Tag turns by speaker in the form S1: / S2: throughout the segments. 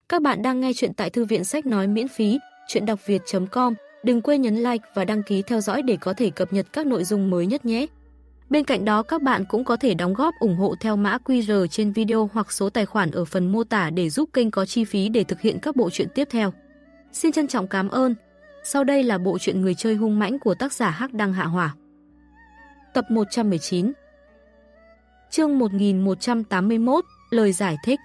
S1: Các bạn đang nghe chuyện tại thư viện sách nói miễn phí, chuyện đọc việt.com. Đừng quên nhấn like và đăng ký theo dõi để có thể cập nhật các nội dung mới nhất nhé. Bên cạnh đó các bạn cũng có thể đóng góp ủng hộ theo mã QR trên video hoặc số tài khoản ở phần mô tả để giúp kênh có chi phí để thực hiện các bộ truyện tiếp theo. Xin trân trọng cảm ơn. Sau đây là bộ truyện Người chơi hung mãnh của tác giả Hắc Đăng Hạ Hỏa. Tập 119. Chương 1181, lời giải thích.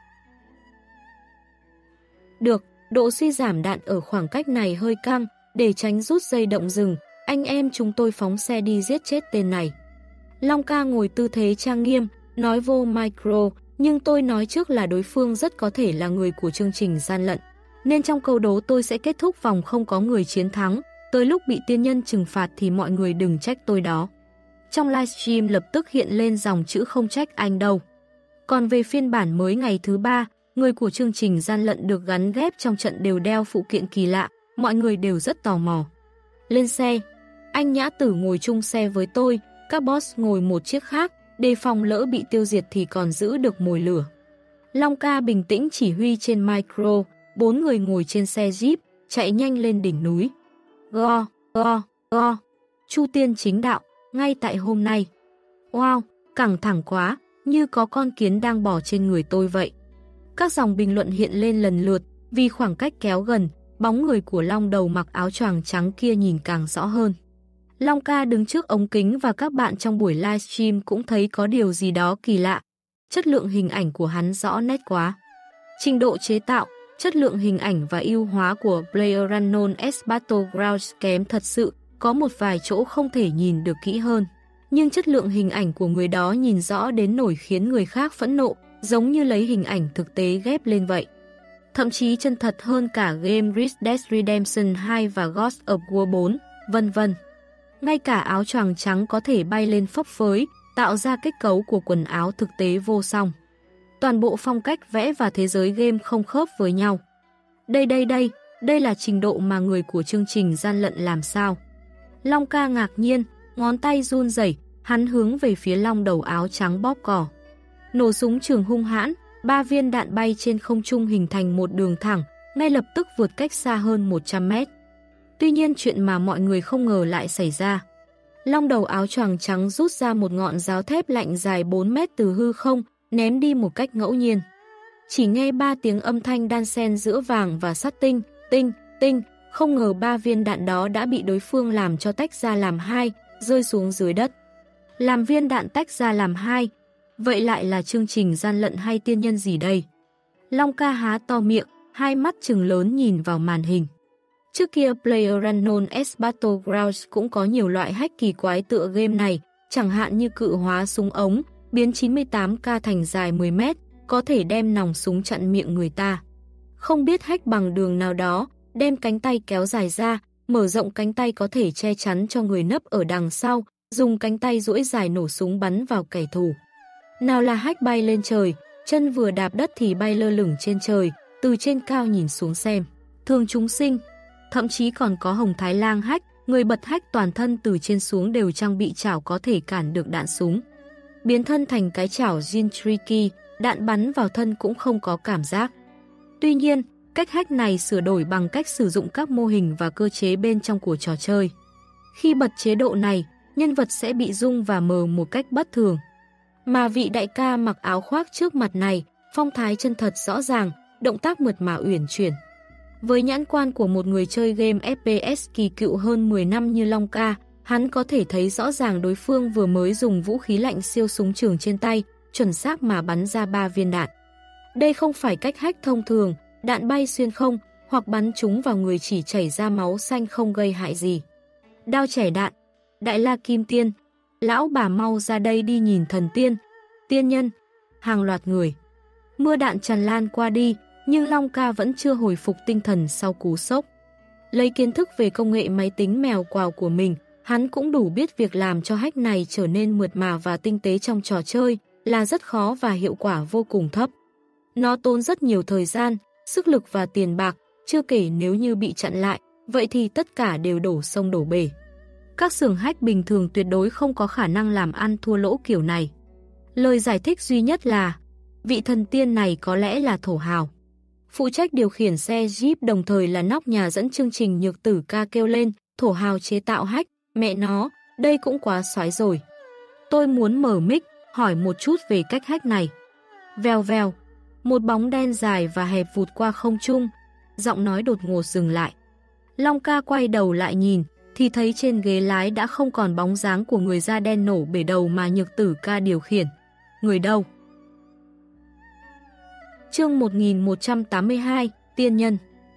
S1: Được, độ suy giảm đạn ở khoảng cách này hơi căng, để tránh rút dây động rừng, anh em chúng tôi phóng xe đi giết chết tên này. Long ca ngồi tư thế trang nghiêm, nói vô micro, nhưng tôi nói trước là đối phương rất có thể là người của chương trình gian lận. Nên trong câu đố tôi sẽ kết thúc vòng không có người chiến thắng, tới lúc bị tiên nhân trừng phạt thì mọi người đừng trách tôi đó. Trong livestream lập tức hiện lên dòng chữ không trách anh đâu. Còn về phiên bản mới ngày thứ 3, người của chương trình gian lận được gắn ghép trong trận đều đeo phụ kiện kỳ lạ, mọi người đều rất tò mò. Lên xe, anh Nhã Tử ngồi chung xe với tôi, các boss ngồi một chiếc khác, đề phòng lỡ bị tiêu diệt thì còn giữ được mồi lửa. Long ca bình tĩnh chỉ huy trên micro, 4 người ngồi trên xe Jeep, chạy nhanh lên đỉnh núi. Go, go, go, Chu tiên chính đạo, ngay tại hôm nay. Wow, căng thẳng quá, như có con kiến đang bò trên người tôi vậy. Các dòng bình luận hiện lên lần lượt, vì khoảng cách kéo gần, bóng người của Long đầu mặc áo choàng trắng kia nhìn càng rõ hơn. Long ca đứng trước ống kính và các bạn trong buổi livestream cũng thấy có điều gì đó kỳ lạ. Chất lượng hình ảnh của hắn rõ nét quá. Trình độ chế tạo, chất lượng hình ảnh và ưu hóa của PlayerUnknown's Battlegrounds kém thật sự, có một vài chỗ không thể nhìn được kỹ hơn. Nhưng chất lượng hình ảnh của người đó nhìn rõ đến nỗi khiến người khác phẫn nộ, giống như lấy hình ảnh thực tế ghép lên vậy. Thậm chí chân thật hơn cả game Red Dead Redemption 2 và God of War 4, vân vân. Ngay cả áo choàng trắng có thể bay lên phấp phới, tạo ra kết cấu của quần áo thực tế vô song. Toàn bộ phong cách vẽ và thế giới game không khớp với nhau. Đây là trình độ mà người của chương trình gian lận làm sao? Long ca ngạc nhiên, ngón tay run rẩy, hắn hướng về phía Long đầu áo trắng bóp cò. Nổ súng trường hung hãn, 3 viên đạn bay trên không trung hình thành một đường thẳng, ngay lập tức vượt cách xa hơn 100 mét. Tuy nhiên chuyện mà mọi người không ngờ lại xảy ra. Long đầu áo choàng trắng rút ra một ngọn giáo thép lạnh dài 4 mét từ hư không, ném đi một cách ngẫu nhiên. Chỉ nghe 3 tiếng âm thanh đan xen giữa vàng và sắt tinh, tinh, tinh, không ngờ 3 viên đạn đó đã bị đối phương làm cho tách ra làm 2, rơi xuống dưới đất. Làm viên đạn tách ra làm 2, vậy lại là chương trình gian lận hay tiên nhân gì đây? Long ca há to miệng, hai mắt trừng lớn nhìn vào màn hình. Trước kia PlayerUnknown's Battlegrounds cũng có nhiều loại hack kỳ quái tựa game này, chẳng hạn như cự hóa súng ống, biến 98K thành dài 10 mét, có thể đem nòng súng chặn miệng người ta. Không biết hack bằng đường nào đó, đem cánh tay kéo dài ra, mở rộng cánh tay có thể che chắn cho người nấp ở đằng sau, dùng cánh tay duỗi dài nổ súng bắn vào kẻ thù. Nào là hack bay lên trời, chân vừa đạp đất thì bay lơ lửng trên trời, từ trên cao nhìn xuống xem. Thường chúng sinh, thậm chí còn có Hồng Thái Lang hack, người bật hack toàn thân từ trên xuống đều trang bị chảo có thể cản được đạn súng. Biến thân thành cái chảo Jin Tricky, đạn bắn vào thân cũng không có cảm giác. Tuy nhiên, cách hack này sửa đổi bằng cách sử dụng các mô hình và cơ chế bên trong của trò chơi. Khi bật chế độ này, nhân vật sẽ bị rung và mờ một cách bất thường. Mà vị đại ca mặc áo khoác trước mặt này, phong thái chân thật rõ ràng, động tác mượt mà uyển chuyển. Với nhãn quan của một người chơi game FPS kỳ cựu hơn 10 năm như Long ca, hắn có thể thấy rõ ràng đối phương vừa mới dùng vũ khí lạnh siêu súng trường trên tay, chuẩn xác mà bắn ra 3 viên đạn. Đây không phải cách hack thông thường, đạn bay xuyên không, hoặc bắn trúng vào người chỉ chảy ra máu xanh không gây hại gì. Đao chẻ đạn, Đại La Kim Tiên, lão bà mau ra đây đi nhìn thần tiên, tiên nhân, hàng loạt người. Mưa đạn tràn lan qua đi, nhưng Long ca vẫn chưa hồi phục tinh thần sau cú sốc. Lấy kiến thức về công nghệ máy tính mèo quào của mình, hắn cũng đủ biết việc làm cho hack này trở nên mượt mà và tinh tế trong trò chơi là rất khó và hiệu quả vô cùng thấp. Nó tốn rất nhiều thời gian, sức lực và tiền bạc, chưa kể nếu như bị chặn lại, vậy thì tất cả đều đổ sông đổ bể. Các xưởng hack bình thường tuyệt đối không có khả năng làm ăn thua lỗ kiểu này. Lời giải thích duy nhất là, vị thần tiên này có lẽ là thổ hào. Phụ trách điều khiển xe Jeep đồng thời là nóc nhà dẫn chương trình Nhược Tử Ca kêu lên, thổ hào chế tạo hack, mẹ nó, đây cũng quá xoái rồi. Tôi muốn mở mic, hỏi một chút về cách hack này. Vèo vèo, một bóng đen dài và hẹp vụt qua không trung, giọng nói đột ngột dừng lại. Long Ca quay đầu lại nhìn, thì thấy trên ghế lái đã không còn bóng dáng của người da đen nổ bể đầu mà Nhược Tử Ca điều khiển. Người đâu? Chương 1182, Tiên Nhân.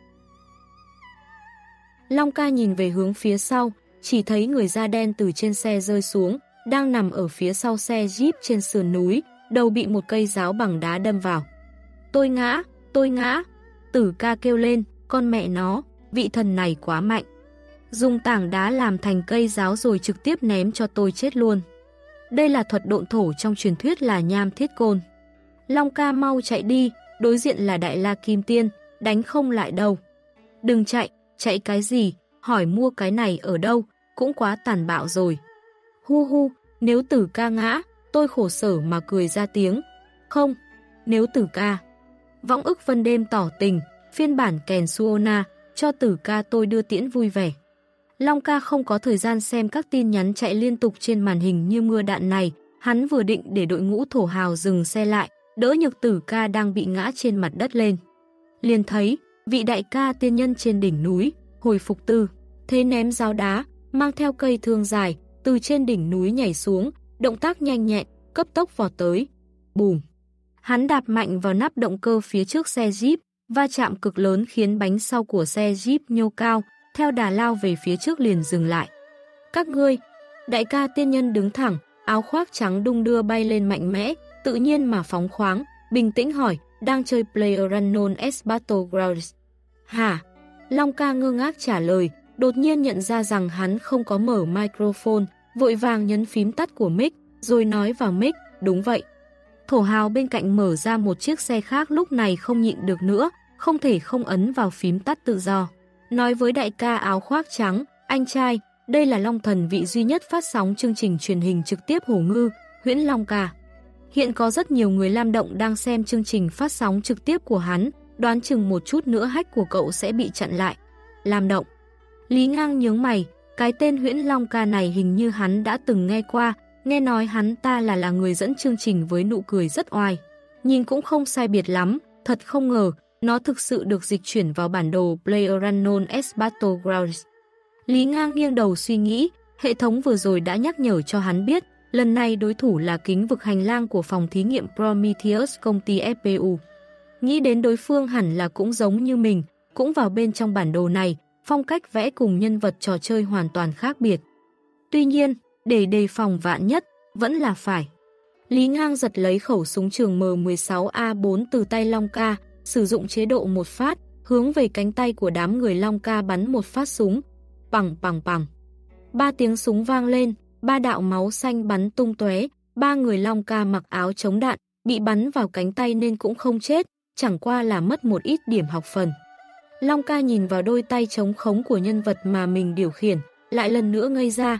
S1: Long Ca nhìn về hướng phía sau, chỉ thấy người da đen từ trên xe rơi xuống, đang nằm ở phía sau xe Jeep trên sườn núi, đầu bị một cây giáo bằng đá đâm vào. Tôi ngã, Tử Ca kêu lên, con mẹ nó, vị thần này quá mạnh. Dùng tảng đá làm thành cây giáo rồi trực tiếp ném cho tôi chết luôn. Đây là thuật độn thổ trong truyền thuyết là Nham Thiết Côn. Long Ca mau chạy đi, đối diện là Đại La Kim Tiên, đánh không lại đâu. Đừng chạy cái gì, hỏi mua cái này ở đâu, cũng quá tàn bạo rồi. Hu hu, nếu Tử Ca ngã, tôi khổ sở mà cười ra tiếng. Không, nếu Tử Ca. Võng ức vân đêm tỏ tình, phiên bản kèn Suona, cho Tử Ca tôi đưa tiễn vui vẻ. Long Ca không có thời gian xem các tin nhắn chạy liên tục trên màn hình như mưa đạn này, hắn vừa định để đội ngũ thổ hào dừng xe lại, đỡ Nhược Tử Ca đang bị ngã trên mặt đất lên. Liền thấy, vị đại ca tiên nhân trên đỉnh núi, hồi phục tư, thế ném giáo đá, mang theo cây thương dài, từ trên đỉnh núi nhảy xuống, động tác nhanh nhẹn, cấp tốc vọt tới. Bùm! Hắn đạp mạnh vào nắp động cơ phía trước xe Jeep, va chạm cực lớn khiến bánh sau của xe Jeep nhô cao, theo đà lao về phía trước liền dừng lại. Các ngươi, đại ca tiên nhân đứng thẳng, áo khoác trắng đung đưa bay lên mạnh mẽ, tự nhiên mà phóng khoáng, bình tĩnh hỏi, đang chơi PlayerUnknown's Battlegrounds. Hả? Long Ca ngơ ngác trả lời, đột nhiên nhận ra rằng hắn không có mở microphone, vội vàng nhấn phím tắt của mic, rồi nói vào mic, đúng vậy. Thổ hào bên cạnh mở ra một chiếc xe khác lúc này không nhịn được nữa, không thể không ấn vào phím tắt tự do. Nói với đại ca áo khoác trắng, anh trai, đây là Long Thần vị duy nhất phát sóng chương trình truyền hình trực tiếp Hổ Ngư, Huyễn Long Ca. Hiện có rất nhiều người Lam Động đang xem chương trình phát sóng trực tiếp của hắn, đoán chừng một chút nữa hack của cậu sẽ bị chặn lại. Lam Động. Lý Ngang nhướng mày, cái tên Huyễn Long Ca này hình như hắn đã từng nghe qua, nghe nói hắn ta là người dẫn chương trình với nụ cười rất oai. Nhìn cũng không sai biệt lắm, thật không ngờ, nó thực sự được dịch chuyển vào bản đồ PlayerUnknown's Battlegrounds. Lý Ngang nghiêng đầu suy nghĩ, hệ thống vừa rồi đã nhắc nhở cho hắn biết, lần này đối thủ là kính vực hành lang của phòng thí nghiệm Prometheus công ty FPU. Nghĩ đến đối phương hẳn là cũng giống như mình, cũng vào bên trong bản đồ này, phong cách vẽ cùng nhân vật trò chơi hoàn toàn khác biệt. Tuy nhiên, để đề phòng vạn nhất, vẫn là phải. Lý Ngang giật lấy khẩu súng trường M16A4 từ tay Long Ca, sử dụng chế độ một phát, hướng về cánh tay của đám người Long Ca bắn một phát súng. Pằng pằng pằng. 3 tiếng súng vang lên, 3 đạo máu xanh bắn tung tóe, 3 người Long Ca mặc áo chống đạn, bị bắn vào cánh tay nên cũng không chết, chẳng qua là mất một ít điểm học phần. Long Ca nhìn vào đôi tay trống khống của nhân vật mà mình điều khiển, lại lần nữa ngây ra,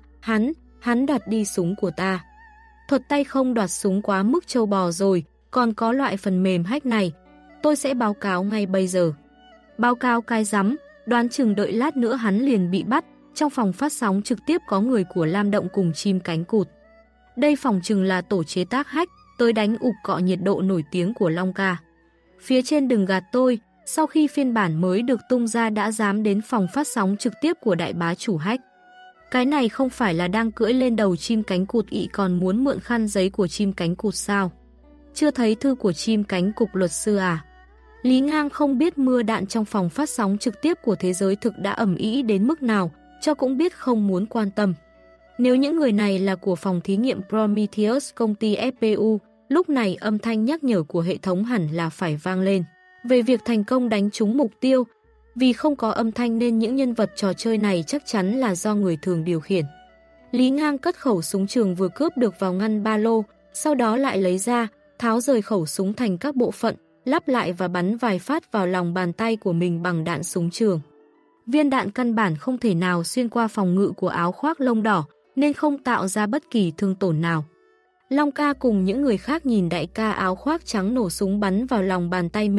S1: hắn đoạt đi súng của ta. Thuật tay không đoạt súng quá mức trâu bò rồi, còn có loại phần mềm hack này. Tôi sẽ báo cáo ngay bây giờ. Báo cáo cái rắm, đoán chừng đợi lát nữa hắn liền bị bắt. Trong phòng phát sóng trực tiếp có người của Lam Động cùng chim cánh cụt. Đây phòng chừng là tổ chế tác hack, tới đánh ụp cọ nhiệt độ nổi tiếng của Long Ca. Phía trên đừng gạt tôi, sau khi phiên bản mới được tung ra đã dám đến phòng phát sóng trực tiếp của đại bá chủ hack. Cái này không phải là đang cưỡi lên đầu chim cánh cụt ị còn muốn mượn khăn giấy của chim cánh cụt sao? Chưa thấy thư của chim cánh cụt luật sư à? Lý Ngang không biết mưa đạn trong phòng phát sóng trực tiếp của thế giới thực đã ầm ĩ đến mức nào, cho cũng biết không muốn quan tâm. Nếu những người này là của phòng thí nghiệm Prometheus công ty FPU, lúc này âm thanh nhắc nhở của hệ thống hẳn là phải vang lên. Về việc thành công đánh trúng mục tiêu, vì không có âm thanh nên những nhân vật trò chơi này chắc chắn là do người thường điều khiển. Lý Ngang cất khẩu súng trường vừa cướp được vào ngăn ba lô, sau đó lại lấy ra, tháo rời khẩu súng thành các bộ phận, lắp lại và bắn vài phát vào lòng bàn tay của mình bằng đạn súng trường. Viên đạn căn bản không thể nào xuyên qua phòng ngự của áo khoác lông đỏ, nên không tạo ra bất kỳ thương tổn nào. Long Ca cùng những người khác nhìn đại ca áo khoác trắng nổ súng bắn vào lòng bàn tay mình,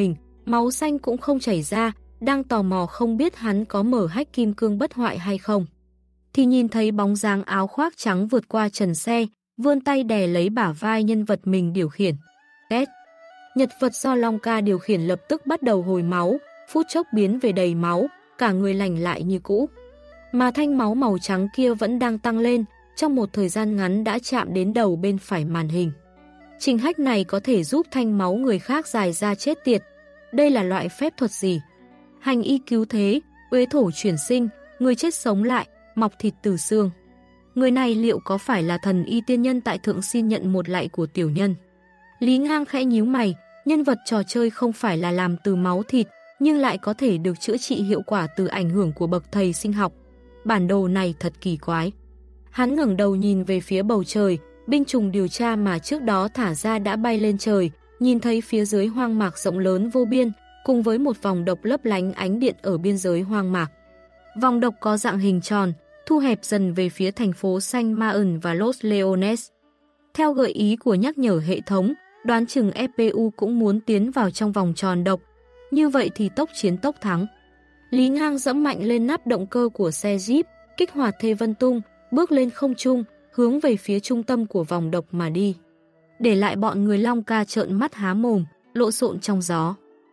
S1: máu xanh cũng không chảy ra, đang tò mò không biết hắn có mở hách kim cương bất hoại hay không. Thì nhìn thấy bóng dáng áo khoác trắng vượt qua trần xe, vươn tay đè lấy bả vai nhân vật mình điều khiển. Két. Nhật vật do Long Ca điều khiển lập tức bắt đầu hồi máu, phút chốc biến về đầy máu, cả người lành lại như cũ. Mà thanh máu màu trắng kia vẫn đang tăng lên, trong một thời gian ngắn đã chạm đến đầu bên phải màn hình. Trình hách này có thể giúp thanh máu người khác dài ra chết tiệt. Đây là loại phép thuật gì? Hành y cứu thế, uế thổ chuyển sinh, người chết sống lại, mọc thịt từ xương. Người này liệu có phải là thần y tiên nhân tại thượng xin nhận một lạy của tiểu nhân? Lý Ngang khẽ nhíu mày, nhân vật trò chơi không phải là làm từ máu thịt, nhưng lại có thể được chữa trị hiệu quả từ ảnh hưởng của bậc thầy sinh học. Bản đồ này thật kỳ quái. Hắn ngẩng đầu nhìn về phía bầu trời, binh chủng điều tra mà trước đó thả ra đã bay lên trời, nhìn thấy phía dưới hoang mạc rộng lớn vô biên, cùng với một vòng độc lấp lánh ánh điện ở biên giới hoang mạc. Vòng độc có dạng hình tròn, thu hẹp dần về phía thành phố Saint Maarten và Los Leones. Theo gợi ý của nhắc nhở hệ thống, đoán chừng FPU cũng muốn tiến vào trong vòng tròn độc. Như vậy thì tốc chiến tốc thắng. Lý Ngang dẫm mạnh lên nắp động cơ của xe Jeep, kích hoạt Thê Vân Tung, bước lên không trung, hướng về phía trung tâm của vòng độc mà đi. Để lại bọn người Long Ca trợn mắt há mồm, lộn xộn trong gió.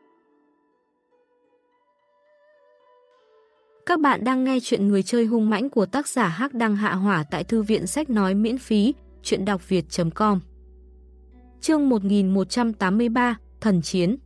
S1: Các bạn đang nghe chuyện Người chơi hung mãnh của tác giả Hắc Đăng Hạ Hỏa tại thư viện sách nói miễn phí, chuyện đọc việt.com. Chương 1183, Thần Chiến.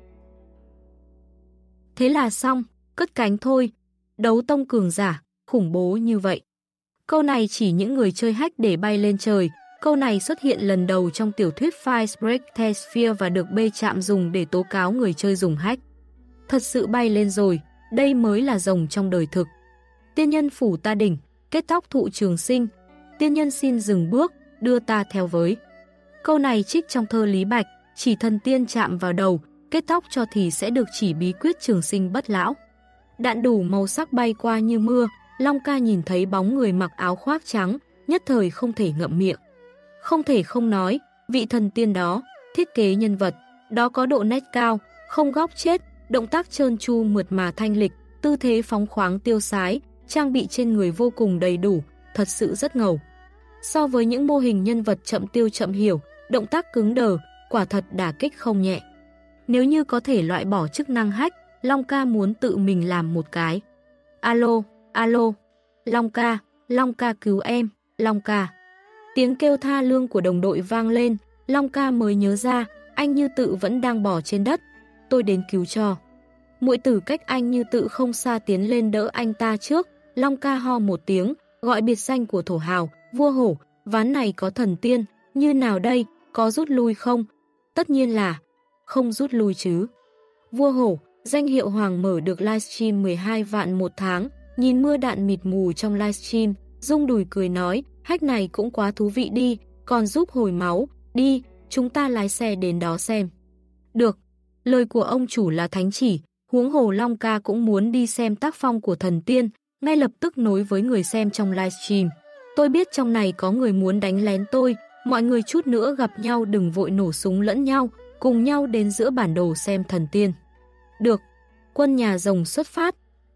S1: Thế là xong, cất cánh thôi. Đấu tông cường giả, khủng bố như vậy. Câu này chỉ những người chơi hack để bay lên trời. Câu này xuất hiện lần đầu trong tiểu thuyết Firebreak Tesphere và được B Trạm dùng để tố cáo người chơi dùng hack. Thật sự bay lên rồi, đây mới là rồng trong đời thực. Tiên nhân phủ ta đỉnh, kết tóc thụ trường sinh. Tiên nhân xin dừng bước, đưa ta theo với. Câu này trích trong thơ Lý Bạch, chỉ thần tiên chạm vào đầu, kết tóc cho thì sẽ được chỉ bí quyết trường sinh bất lão. Đạn đủ màu sắc bay qua như mưa, Long Ca nhìn thấy bóng người mặc áo khoác trắng, nhất thời không thể ngậm miệng. Không thể không nói, vị thần tiên đó, thiết kế nhân vật, đó có độ nét cao, không góc chết, động tác trơn tru mượt mà thanh lịch, tư thế phóng khoáng tiêu sái, trang bị trên người vô cùng đầy đủ, thật sự rất ngầu. So với những mô hình nhân vật chậm tiêu chậm hiểu, động tác cứng đờ, quả thật đả kích không nhẹ. Nếu như có thể loại bỏ chức năng hack, Long Ca muốn tự mình làm một cái. Alo, alo, Long Ca cứu em, Long Ca. Tiếng kêu tha lương của đồng đội vang lên, Long Ca mới nhớ ra, anh Như Tự vẫn đang bò trên đất. Tôi đến cứu cho. Muội tử cách anh Như Tự không xa tiến lên đỡ anh ta trước, Long Ca ho một tiếng, gọi biệt danh của thổ hào, vua hổ, ván này có thần tiên, như nào đây, có rút lui không? Tất nhiên là không rút lui chứ. Vua hổ, danh hiệu hoàng mở được livestream 12 vạn một tháng, nhìn mưa đạn mịt mù trong livestream, rung đùi cười nói, hack này cũng quá thú vị đi, còn giúp hồi máu, đi, chúng ta lái xe đến đó xem. Được, lời của ông chủ là thánh chỉ, huống hồ Long Ca cũng muốn đi xem tác phong của thần tiên, ngay lập tức nối với người xem trong livestream. Tôi biết trong này có người muốn đánh lén tôi, mọi người chút nữa gặp nhau đừng vội nổ súng lẫn nhau, cùng nhau đến giữa bản đồ xem thần tiên. Được, quân nhà rồng xuất phát,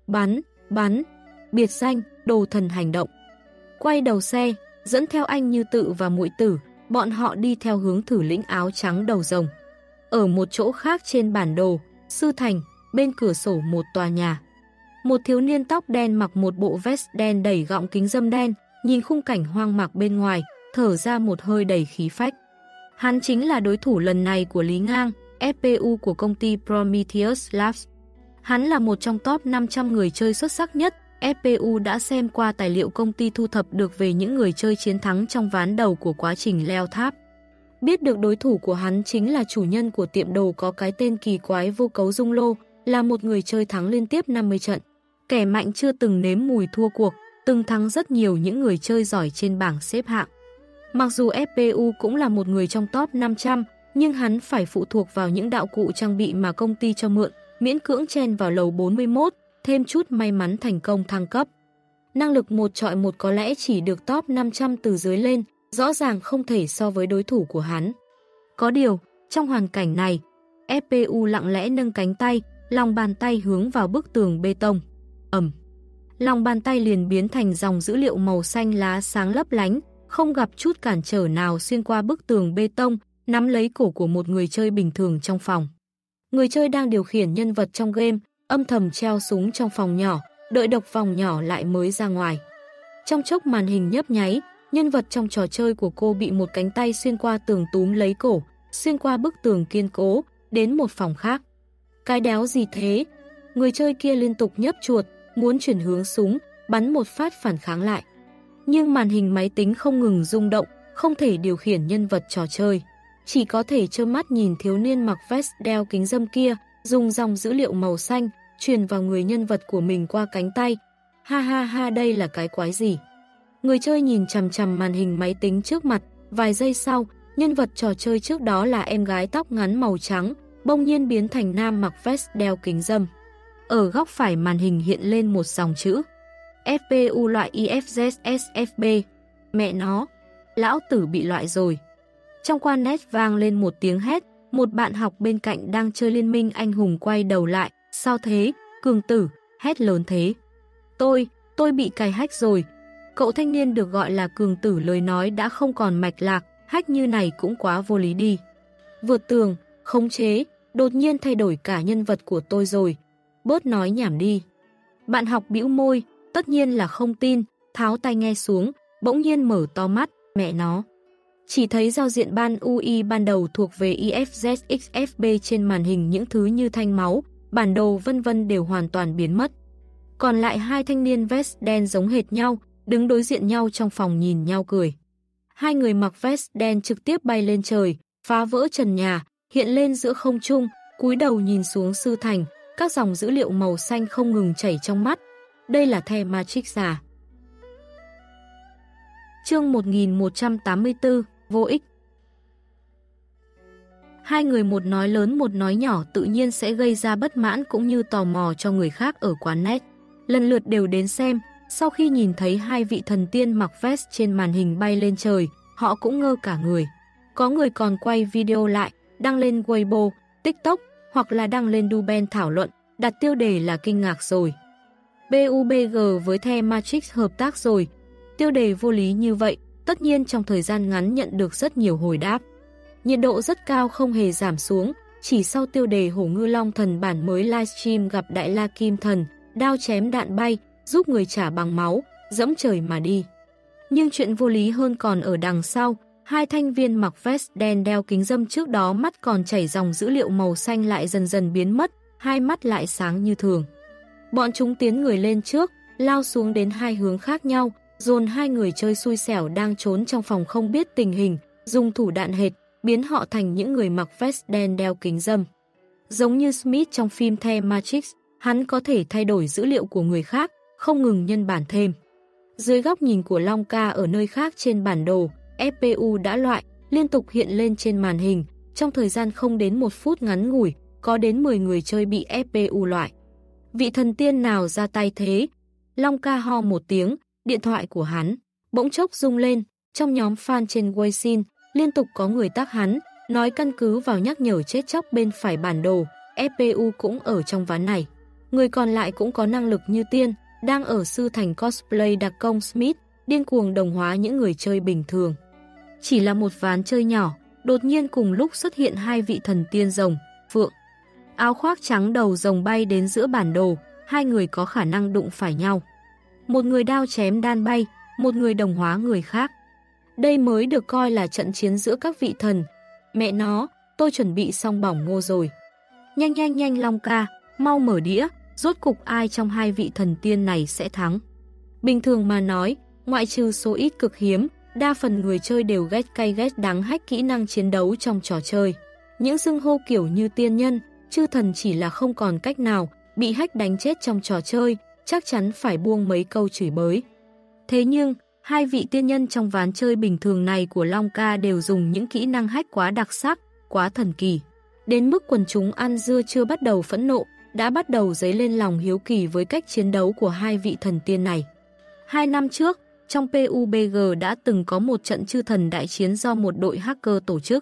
S1: bắn, biệt danh, đồ thần hành động. Quay đầu xe, dẫn theo anh Như Tự và muội tử, bọn họ đi theo hướng thử lĩnh áo trắng đầu rồng. Ở một chỗ khác trên bản đồ, Sư Thành, bên cửa sổ một tòa nhà. Một thiếu niên tóc đen mặc một bộ vest đen đẩy gọng kính râm đen, nhìn khung cảnh hoang mạc bên ngoài, thở ra một hơi đầy khí phách. Hắn chính là đối thủ lần này của Lý Ngang, FPU của công ty Prometheus Labs. Hắn là một trong top 500 người chơi xuất sắc nhất. FPU đã xem qua tài liệu công ty thu thập được về những người chơi chiến thắng trong ván đầu của quá trình leo tháp. Biết được đối thủ của hắn chính là chủ nhân của tiệm đồ có cái tên kỳ quái Vô Cấu Dung Lô, là một người chơi thắng liên tiếp 50 trận. Kẻ mạnh chưa từng nếm mùi thua cuộc, từng thắng rất nhiều những người chơi giỏi trên bảng xếp hạng. Mặc dù FPU cũng là một người trong top 500, nhưng hắn phải phụ thuộc vào những đạo cụ trang bị mà công ty cho mượn, miễn cưỡng chen vào lầu 41, thêm chút may mắn thành công thăng cấp. Năng lực một chọi một có lẽ chỉ được top 500 từ dưới lên, rõ ràng không thể so với đối thủ của hắn. Có điều, trong hoàn cảnh này, FPU lặng lẽ nâng cánh tay, lòng bàn tay hướng vào bức tường bê tông. Ầm. Lòng bàn tay liền biến thành dòng dữ liệu màu xanh lá sáng lấp lánh, không gặp chút cản trở nào xuyên qua bức tường bê tông, nắm lấy cổ của một người chơi bình thường trong phòng. Người chơi đang điều khiển nhân vật trong game, âm thầm treo súng trong phòng nhỏ, đợi độc vòng nhỏ lại mới ra ngoài. Trong chốc màn hình nhấp nháy, nhân vật trong trò chơi của cô bị một cánh tay xuyên qua tường túm lấy cổ, xuyên qua bức tường kiên cố, đến một phòng khác. Cái đéo gì thế? Người chơi kia liên tục nhấp chuột, muốn chuyển hướng súng, bắn một phát phản kháng lại. Nhưng màn hình máy tính không ngừng rung động, không thể điều khiển nhân vật trò chơi. Chỉ có thể trơ mắt nhìn thiếu niên mặc vest đeo kính râm kia, dùng dòng dữ liệu màu xanh, truyền vào người nhân vật của mình qua cánh tay. Ha ha ha, đây là cái quái gì? Người chơi nhìn chằm chằm màn hình máy tính trước mặt, vài giây sau, nhân vật trò chơi trước đó là em gái tóc ngắn màu trắng, bỗng nhiên biến thành nam mặc vest đeo kính râm. Ở góc phải màn hình hiện lên một dòng chữ FPU loại IFZSFB. Mẹ nó, lão tử bị loại rồi. Trong quan net vang lên một tiếng hét, một bạn học bên cạnh đang chơi Liên minh anh hùng quay đầu lại. Sao thế, Cường tử, hét lớn thế. Tôi bị cài hack rồi. Cậu thanh niên được gọi là Cường tử lời nói đã không còn mạch lạc, hack như này cũng quá vô lý đi. Vượt tường, khống chế, đột nhiên thay đổi cả nhân vật của tôi rồi. Bớt nói nhảm đi. Bạn học bĩu môi, tất nhiên là không tin, tháo tai nghe xuống, bỗng nhiên mở to mắt, mẹ nó. Chỉ thấy giao diện ban UI ban đầu thuộc về IFZXFB trên màn hình, những thứ như thanh máu, bản đồ vân vân đều hoàn toàn biến mất. Còn lại hai thanh niên vest đen giống hệt nhau, đứng đối diện nhau trong phòng nhìn nhau cười. Hai người mặc vest đen trực tiếp bay lên trời, phá vỡ trần nhà, hiện lên giữa không trung, cúi đầu nhìn xuống Sư Thành, các dòng dữ liệu màu xanh không ngừng chảy trong mắt. Đây là The Matrix à? Chương 1184, vô ích. Hai người một nói lớn một nói nhỏ tự nhiên sẽ gây ra bất mãn cũng như tò mò cho người khác ở quán net. Lần lượt đều đến xem, sau khi nhìn thấy hai vị thần tiên mặc vest trên màn hình bay lên trời, họ cũng ngơ cả người. Có người còn quay video lại, đăng lên Weibo, TikTok hoặc là đăng lên Douben thảo luận, đặt tiêu đề là kinh ngạc rồi. PUBG với The Matrix hợp tác rồi. Tiêu đề vô lý như vậy, tất nhiên trong thời gian ngắn nhận được rất nhiều hồi đáp. Nhiệt độ rất cao không hề giảm xuống, chỉ sau tiêu đề Hổ Ngư Long Thần bản mới livestream gặp Đại La Kim Thần, đao chém đạn bay, giúp người trả bằng máu, dẫm trời mà đi. Nhưng chuyện vô lý hơn còn ở đằng sau, hai thanh viên mặc vest đen đeo kính râm trước đó mắt còn chảy dòng dữ liệu màu xanh lại dần dần biến mất, hai mắt lại sáng như thường. Bọn chúng tiến người lên trước, lao xuống đến hai hướng khác nhau, dồn hai người chơi xui xẻo đang trốn trong phòng không biết tình hình, dùng thủ đạn hệt, biến họ thành những người mặc vest đen đeo kính râm. Giống như Smith trong phim The Matrix, hắn có thể thay đổi dữ liệu của người khác, không ngừng nhân bản thêm. Dưới góc nhìn của Long Ca ở nơi khác trên bản đồ, FPU đã loại, liên tục hiện lên trên màn hình, trong thời gian không đến 1 phút ngắn ngủi, có đến 10 người chơi bị FPU loại. Vị thần tiên nào ra tay thế? Long Ca ho một tiếng, điện thoại của hắn bỗng chốc rung lên, trong nhóm fan trên Weixin, liên tục có người tác hắn, nói căn cứ vào nhắc nhở chết chóc bên phải bản đồ, FPU cũng ở trong ván này. Người còn lại cũng có năng lực như tiên, đang ở Sư Thành cosplay đặc công Smith, điên cuồng đồng hóa những người chơi bình thường. Chỉ là một ván chơi nhỏ, đột nhiên cùng lúc xuất hiện hai vị thần tiên rồng, phượng. Áo khoác trắng đầu rồng bay đến giữa bản đồ, hai người có khả năng đụng phải nhau. Một người đao chém đan bay, một người đồng hóa người khác. Đây mới được coi là trận chiến giữa các vị thần. Mẹ nó, tôi chuẩn bị xong bỏng ngô rồi. Nhanh nhanh nhanh Long Ca, mau mở đĩa, rốt cục ai trong hai vị thần tiên này sẽ thắng. Bình thường mà nói, ngoại trừ số ít cực hiếm, đa phần người chơi đều ghét cay ghét đắng hack kỹ năng chiến đấu trong trò chơi. Những xưng hô kiểu như tiên nhân, chư thần chỉ là không còn cách nào, bị hack đánh chết trong trò chơi, chắc chắn phải buông mấy câu chửi bới. Thế nhưng, hai vị tiên nhân trong ván chơi bình thường này của Long Ca đều dùng những kỹ năng hack quá đặc sắc, quá thần kỳ. Đến mức quần chúng ăn dưa chưa bắt đầu phẫn nộ, đã bắt đầu dấy lên lòng hiếu kỳ với cách chiến đấu của hai vị thần tiên này. 2 năm trước, trong PUBG đã từng có một trận chư thần đại chiến do một đội hacker tổ chức.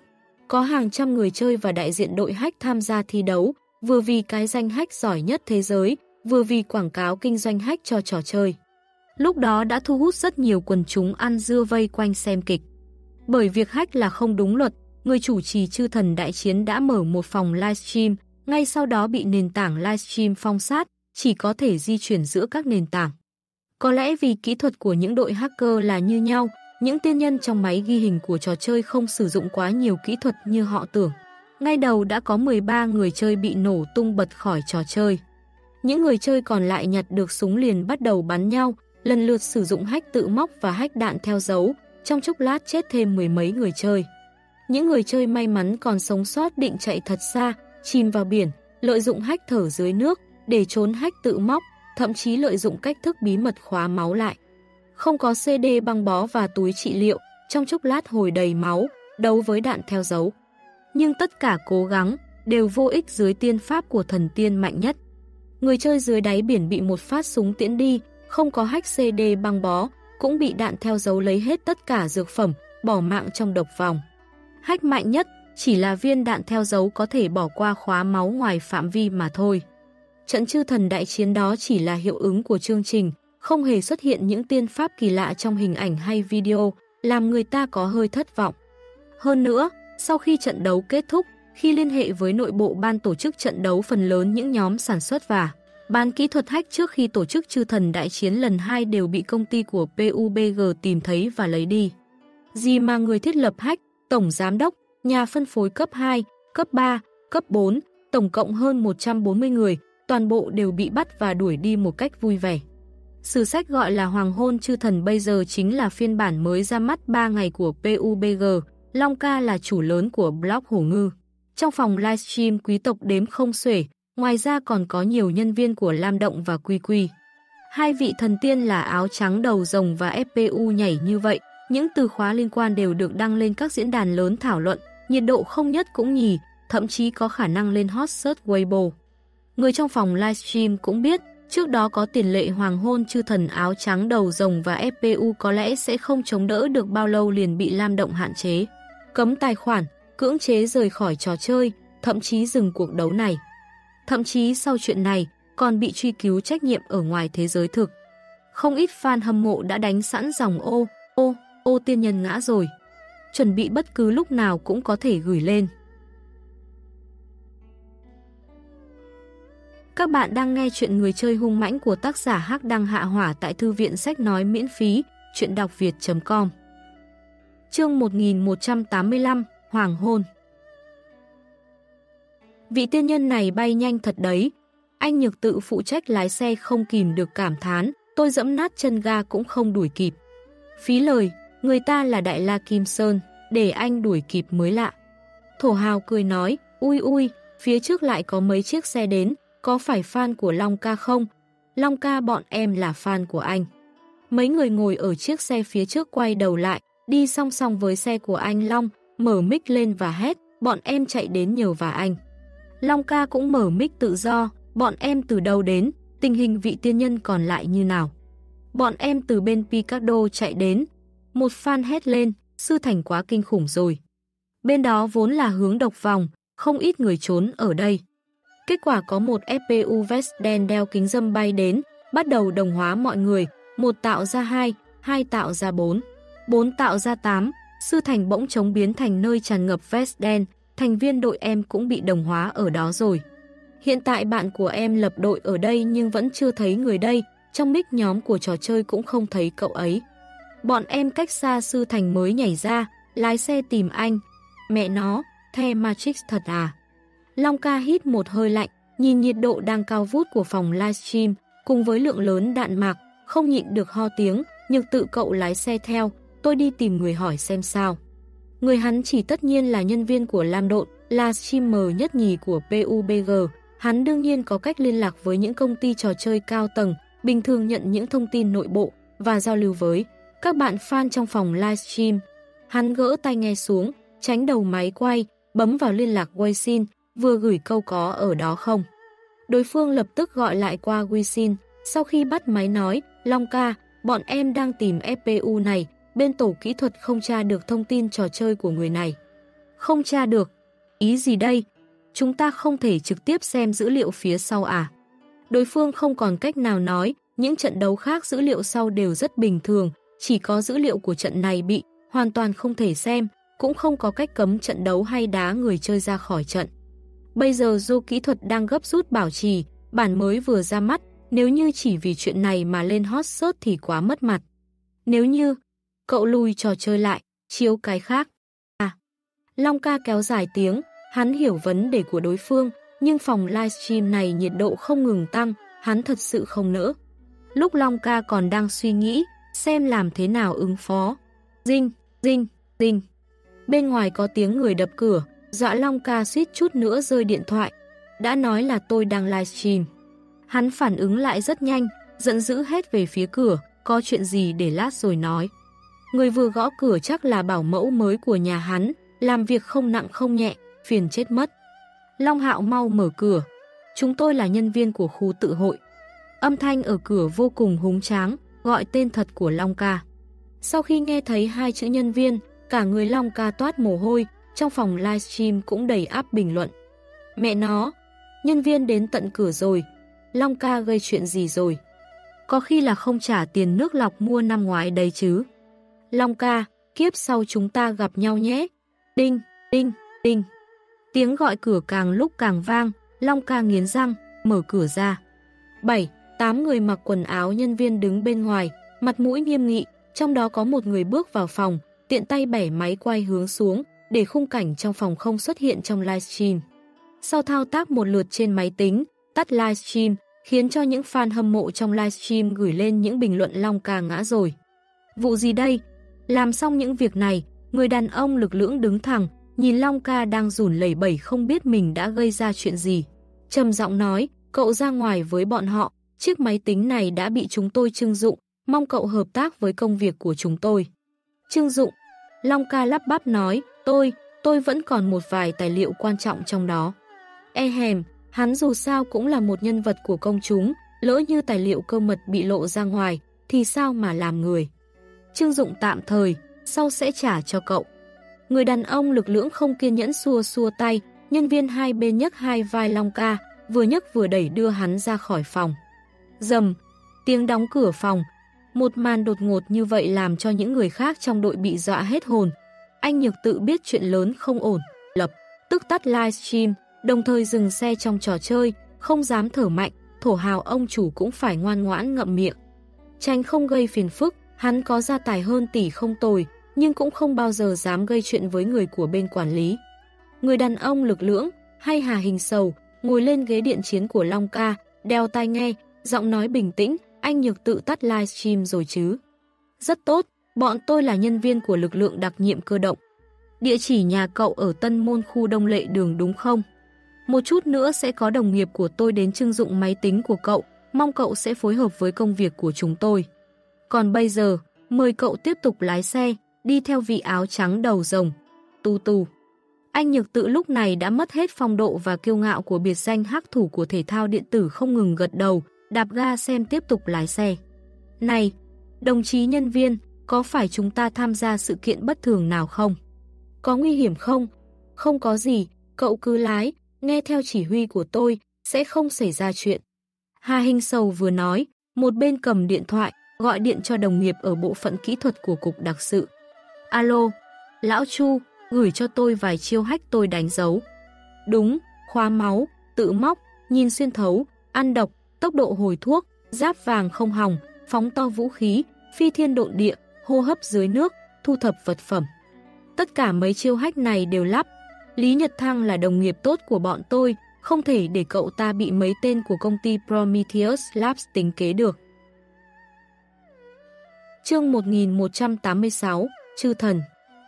S1: Có hàng trăm người chơi và đại diện đội hack tham gia thi đấu, vừa vì cái danh hack giỏi nhất thế giới, vừa vì quảng cáo kinh doanh hack cho trò chơi. Lúc đó đã thu hút rất nhiều quần chúng ăn dưa vây quanh xem kịch. Bởi việc hack là không đúng luật, người chủ trì Chư Thần Đại Chiến đã mở một phòng livestream, ngay sau đó bị nền tảng livestream phong sát, chỉ có thể di chuyển giữa các nền tảng. Có lẽ vì kỹ thuật của những đội hacker là như nhau, những tiên nhân trong máy ghi hình của trò chơi không sử dụng quá nhiều kỹ thuật như họ tưởng. Ngay đầu đã có 13 người chơi bị nổ tung bật khỏi trò chơi. Những người chơi còn lại nhặt được súng liền bắt đầu bắn nhau, lần lượt sử dụng hack tự móc và hack đạn theo dấu, trong chốc lát chết thêm mười mấy người chơi. Những người chơi may mắn còn sống sót định chạy thật xa, chìm vào biển, lợi dụng hack thở dưới nước để trốn hack tự móc, thậm chí lợi dụng cách thức bí mật khóa máu lại. Không có CD băng bó và túi trị liệu, trong chốc lát hồi đầy máu, đấu với đạn theo dấu. Nhưng tất cả cố gắng đều vô ích dưới tiên pháp của thần tiên mạnh nhất. Người chơi dưới đáy biển bị một phát súng tiễn đi, không có hack CD băng bó, cũng bị đạn theo dấu lấy hết tất cả dược phẩm, bỏ mạng trong độc vòng. Hack mạnh nhất chỉ là viên đạn theo dấu có thể bỏ qua khóa máu ngoài phạm vi mà thôi. Trận Chư Thần Đại Chiến đó chỉ là hiệu ứng của chương trình, không hề xuất hiện những tiên pháp kỳ lạ trong hình ảnh hay video, làm người ta có hơi thất vọng. Hơn nữa, sau khi trận đấu kết thúc, khi liên hệ với nội bộ ban tổ chức trận đấu, phần lớn những nhóm sản xuất và ban kỹ thuật hack trước khi tổ chức Chư Thần Đại Chiến lần 2 đều bị công ty của PUBG tìm thấy và lấy đi. Gì mà người thiết lập hack, tổng giám đốc, nhà phân phối cấp 2, cấp 3, cấp 4, tổng cộng hơn 140 người, toàn bộ đều bị bắt và đuổi đi một cách vui vẻ. Sử sách gọi là Hoàng hôn chư thần bây giờ chính là phiên bản mới ra mắt 3 ngày của PUBG. Long Ca là chủ lớn của blog Hổ Ngư. Trong phòng livestream quý tộc đếm không xuể, ngoài ra còn có nhiều nhân viên của Lam Động và Quy Quy. Hai vị thần tiên là áo trắng đầu rồng và FPU nhảy như vậy, những từ khóa liên quan đều được đăng lên các diễn đàn lớn thảo luận, nhiệt độ không nhất cũng nhì, thậm chí có khả năng lên hot search Weibo. Người trong phòng livestream cũng biết, trước đó có tiền lệ hoàng hôn chư thần áo trắng đầu rồng và FPU có lẽ sẽ không chống đỡ được bao lâu liền bị Lam Động hạn chế, cấm tài khoản, cưỡng chế rời khỏi trò chơi, thậm chí dừng cuộc đấu này. Thậm chí sau chuyện này, còn bị truy cứu trách nhiệm ở ngoài thế giới thực. Không ít fan hâm mộ đã đánh sẵn dòng ô tiên nhân ngã rồi, chuẩn bị bất cứ lúc nào cũng có thể gửi lên. Các bạn đang nghe chuyện Người chơi hung mãnh của tác giả Hắc Đăng Hạ Hỏa tại thư viện sách nói miễn phí, chuyện đọc việt.com. Chương 1185, Hoàng hôn. Vị tiên nhân này bay nhanh thật đấy. Anh Nhược Tự phụ trách lái xe không kìm được cảm thán, tôi dẫm nát chân ga cũng không đuổi kịp. Phí lời, người ta là Đại La Kim Sơn, để anh đuổi kịp mới lạ. Thổ Hào cười nói, ui, phía trước lại có mấy chiếc xe đến, có phải fan của Long Ca không? Long Ca bọn em là fan của anh. Mấy người ngồi ở chiếc xe phía trước quay đầu lại, đi song song với xe của anh Long, mở mic lên và hét, bọn em chạy đến nhờ vả anh. Long Ca cũng mở mic tự do, bọn em từ đâu đến, tình hình vị tiên nhân còn lại như nào? Bọn em từ bên Picardo chạy đến. Một fan hét lên, sư thành quá kinh khủng rồi. Bên đó vốn là hướng độc vòng, không ít người trốn ở đây. Kết quả có một FPU vest đen đeo kính râm bay đến, bắt đầu đồng hóa mọi người, 1 tạo ra 2, 2 tạo ra 4, 4 tạo ra 8, sư thành bỗng trống biến thành nơi tràn ngập vest đen, thành viên đội em cũng bị đồng hóa ở đó rồi. Hiện tại bạn của em lập đội ở đây nhưng vẫn chưa thấy người đây, trong mic nhóm của trò chơi cũng không thấy cậu ấy. Bọn em cách xa sư thành mới nhảy ra, lái xe tìm anh. Mẹ nó, The Matrix thật à? Long Ca hít một hơi lạnh, nhìn nhiệt độ đang cao vút của phòng livestream, cùng với lượng lớn đạn mạc, không nhịn được ho tiếng, Nhược Tự cậu lái xe theo, tôi đi tìm người hỏi xem sao. Người hắn chỉ tất nhiên là nhân viên của Lam Độn, là streamer nhất nhì của PUBG, hắn đương nhiên có cách liên lạc với những công ty trò chơi cao tầng, bình thường nhận những thông tin nội bộ và giao lưu với các bạn fan trong phòng livestream. Hắn gỡ tai nghe xuống, tránh đầu máy quay, bấm vào liên lạc Weixin, vừa gửi câu có ở đó không. Đối phương lập tức gọi lại qua Weixin, sau khi bắt máy nói, Long Ca, bọn em đang tìm FPU này, bên tổ kỹ thuật không tra được thông tin trò chơi của người này. Không tra được. Ý gì đây? Chúng ta không thể trực tiếp xem dữ liệu phía sau à? Đối phương không còn cách nào nói, những trận đấu khác dữ liệu sau đều rất bình thường, chỉ có dữ liệu của trận này bị hoàn toàn không thể xem, cũng không có cách cấm trận đấu hay đá người chơi ra khỏi trận. Bây giờ dù kỹ thuật đang gấp rút bảo trì, bản mới vừa ra mắt, nếu như chỉ vì chuyện này mà lên hot search thì quá mất mặt. Nếu như, cậu lùi trò chơi lại, chiếu cái khác. Long ca kéo dài tiếng, hắn hiểu vấn đề của đối phương, nhưng phòng livestream này nhiệt độ không ngừng tăng, hắn thật sự không nỡ. Lúc Long ca còn đang suy nghĩ, xem làm thế nào ứng phó. Dinh, dinh, dinh. Bên ngoài có tiếng người đập cửa, dọa Long ca suýt chút nữa rơi điện thoại. Đã nói là tôi đang livestream. Hắn phản ứng lại rất nhanh, giận dữ hết về phía cửa, có chuyện gì để lát rồi nói. Người vừa gõ cửa chắc là bảo mẫu mới của nhà hắn, làm việc không nặng không nhẹ, phiền chết mất. Long Hạo mau mở cửa. Chúng tôi là nhân viên của khu tự hội. Âm thanh ở cửa vô cùng húng tráng, gọi tên thật của Long ca. Sau khi nghe thấy hai chữ nhân viên, cả người Long ca toát mồ hôi, trong phòng livestream cũng đầy áp bình luận. Mẹ nó, nhân viên đến tận cửa rồi. Long ca gây chuyện gì rồi? Có khi là không trả tiền nước lọc mua năm ngoái đấy chứ. Long ca, kiếp sau chúng ta gặp nhau nhé. Đinh, đinh, đinh. Tiếng gọi cửa càng lúc càng vang, Long ca nghiến răng, mở cửa ra. 7-8 người mặc quần áo nhân viên đứng bên ngoài, mặt mũi nghiêm nghị, trong đó có một người bước vào phòng, tiện tay bẻ máy quay hướng xuống, để khung cảnh trong phòng không xuất hiện trong livestream. Sau thao tác một lượt trên máy tính, tắt livestream, khiến cho những fan hâm mộ trong livestream gửi lên những bình luận Long ca ngã rồi. Vụ gì đây? Làm xong những việc này, người đàn ông lực lưỡng đứng thẳng, nhìn Long ca đang run lẩy bẩy không biết mình đã gây ra chuyện gì. Trầm giọng nói, cậu ra ngoài với bọn họ, chiếc máy tính này đã bị chúng tôi trưng dụng, mong cậu hợp tác với công việc của chúng tôi. Trưng dụng? Long ca lắp bắp nói, tôi vẫn còn một vài tài liệu quan trọng trong đó. Hắn dù sao cũng là một nhân vật của công chúng, lỡ như tài liệu cơ mật bị lộ ra ngoài, thì sao mà làm người. Trưng dụng tạm thời, sau sẽ trả cho cậu. Người đàn ông lực lưỡng không kiên nhẫn xua xua tay, nhân viên hai bên nhấc hai vai Long ca, vừa nhấc vừa đẩy đưa hắn ra khỏi phòng. Rầm, tiếng đóng cửa phòng. Một màn đột ngột như vậy làm cho những người khác trong đội bị dọa hết hồn. Anh Nhược tự biết chuyện lớn không ổn, lập tức tắt livestream, đồng thời dừng xe trong trò chơi, không dám thở mạnh, thổ hào ông chủ cũng phải ngoan ngoãn ngậm miệng. Tránh không gây phiền phức, hắn có gia tài hơn tỷ không tồi, nhưng cũng không bao giờ dám gây chuyện với người của bên quản lý. Người đàn ông lực lưỡng, hay Hà Hình Sầu, ngồi lên ghế điện chiến của Long ca, đeo tai nghe, giọng nói bình tĩnh, anh Nhược tự tắt livestream rồi chứ. Rất tốt, bọn tôi là nhân viên của lực lượng đặc nhiệm cơ động. Địa chỉ nhà cậu ở Tân Môn khu Đông Lệ Đường đúng không? Một chút nữa sẽ có đồng nghiệp của tôi đến trưng dụng máy tính của cậu, mong cậu sẽ phối hợp với công việc của chúng tôi. Còn bây giờ, mời cậu tiếp tục lái xe, đi theo vị áo trắng đầu rồng. Tu tu. Anh Nhược tự lúc này đã mất hết phong độ và kiêu ngạo của biệt danh hắc thủ của thể thao điện tử, không ngừng gật đầu, đạp ga xem tiếp tục lái xe. Này, đồng chí nhân viên, có phải chúng ta tham gia sự kiện bất thường nào không? Có nguy hiểm không? Không có gì, cậu cứ lái, nghe theo chỉ huy của tôi, sẽ không xảy ra chuyện. Hà Hình Sầu vừa nói, một bên cầm điện thoại, gọi điện cho đồng nghiệp ở bộ phận kỹ thuật của cục đặc sự. Alo, lão Chu, gửi cho tôi vài chiêu hack tôi đánh dấu. Đúng, khóa máu, tự móc, nhìn xuyên thấu, ăn độc, tốc độ hồi thuốc, giáp vàng không hòng, phóng to vũ khí, phi thiên độn địa, hô hấp dưới nước, thu thập vật phẩm. Tất cả mấy chiêu hack này đều lắp. Lý Nhật Thăng là đồng nghiệp tốt của bọn tôi, không thể để cậu ta bị mấy tên của công ty Prometheus Labs tính kế được. Chương 1186, Chư Thần.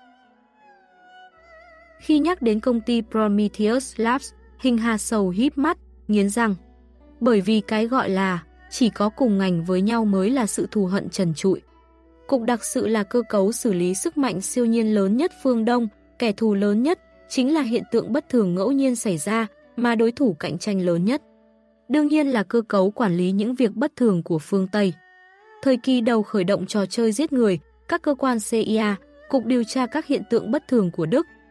S1: Khi nhắc đến công ty Prometheus Labs, Hình Hà Sầu híp mắt, nghiến răng. Bởi vì cái gọi là chỉ có cùng ngành với nhau mới là sự thù hận trần trụi. Cục đặc sự là cơ cấu xử lý sức mạnh siêu nhiên lớn nhất phương Đông, kẻ thù lớn nhất chính là hiện tượng bất thường ngẫu nhiên xảy ra mà đối thủ cạnh tranh lớn nhất. Đương nhiên là cơ cấu quản lý những việc bất thường của phương Tây. Thời kỳ đầu khởi động trò chơi giết người, các cơ quan CIA, Cục điều tra các hiện tượng bất thường của Đức,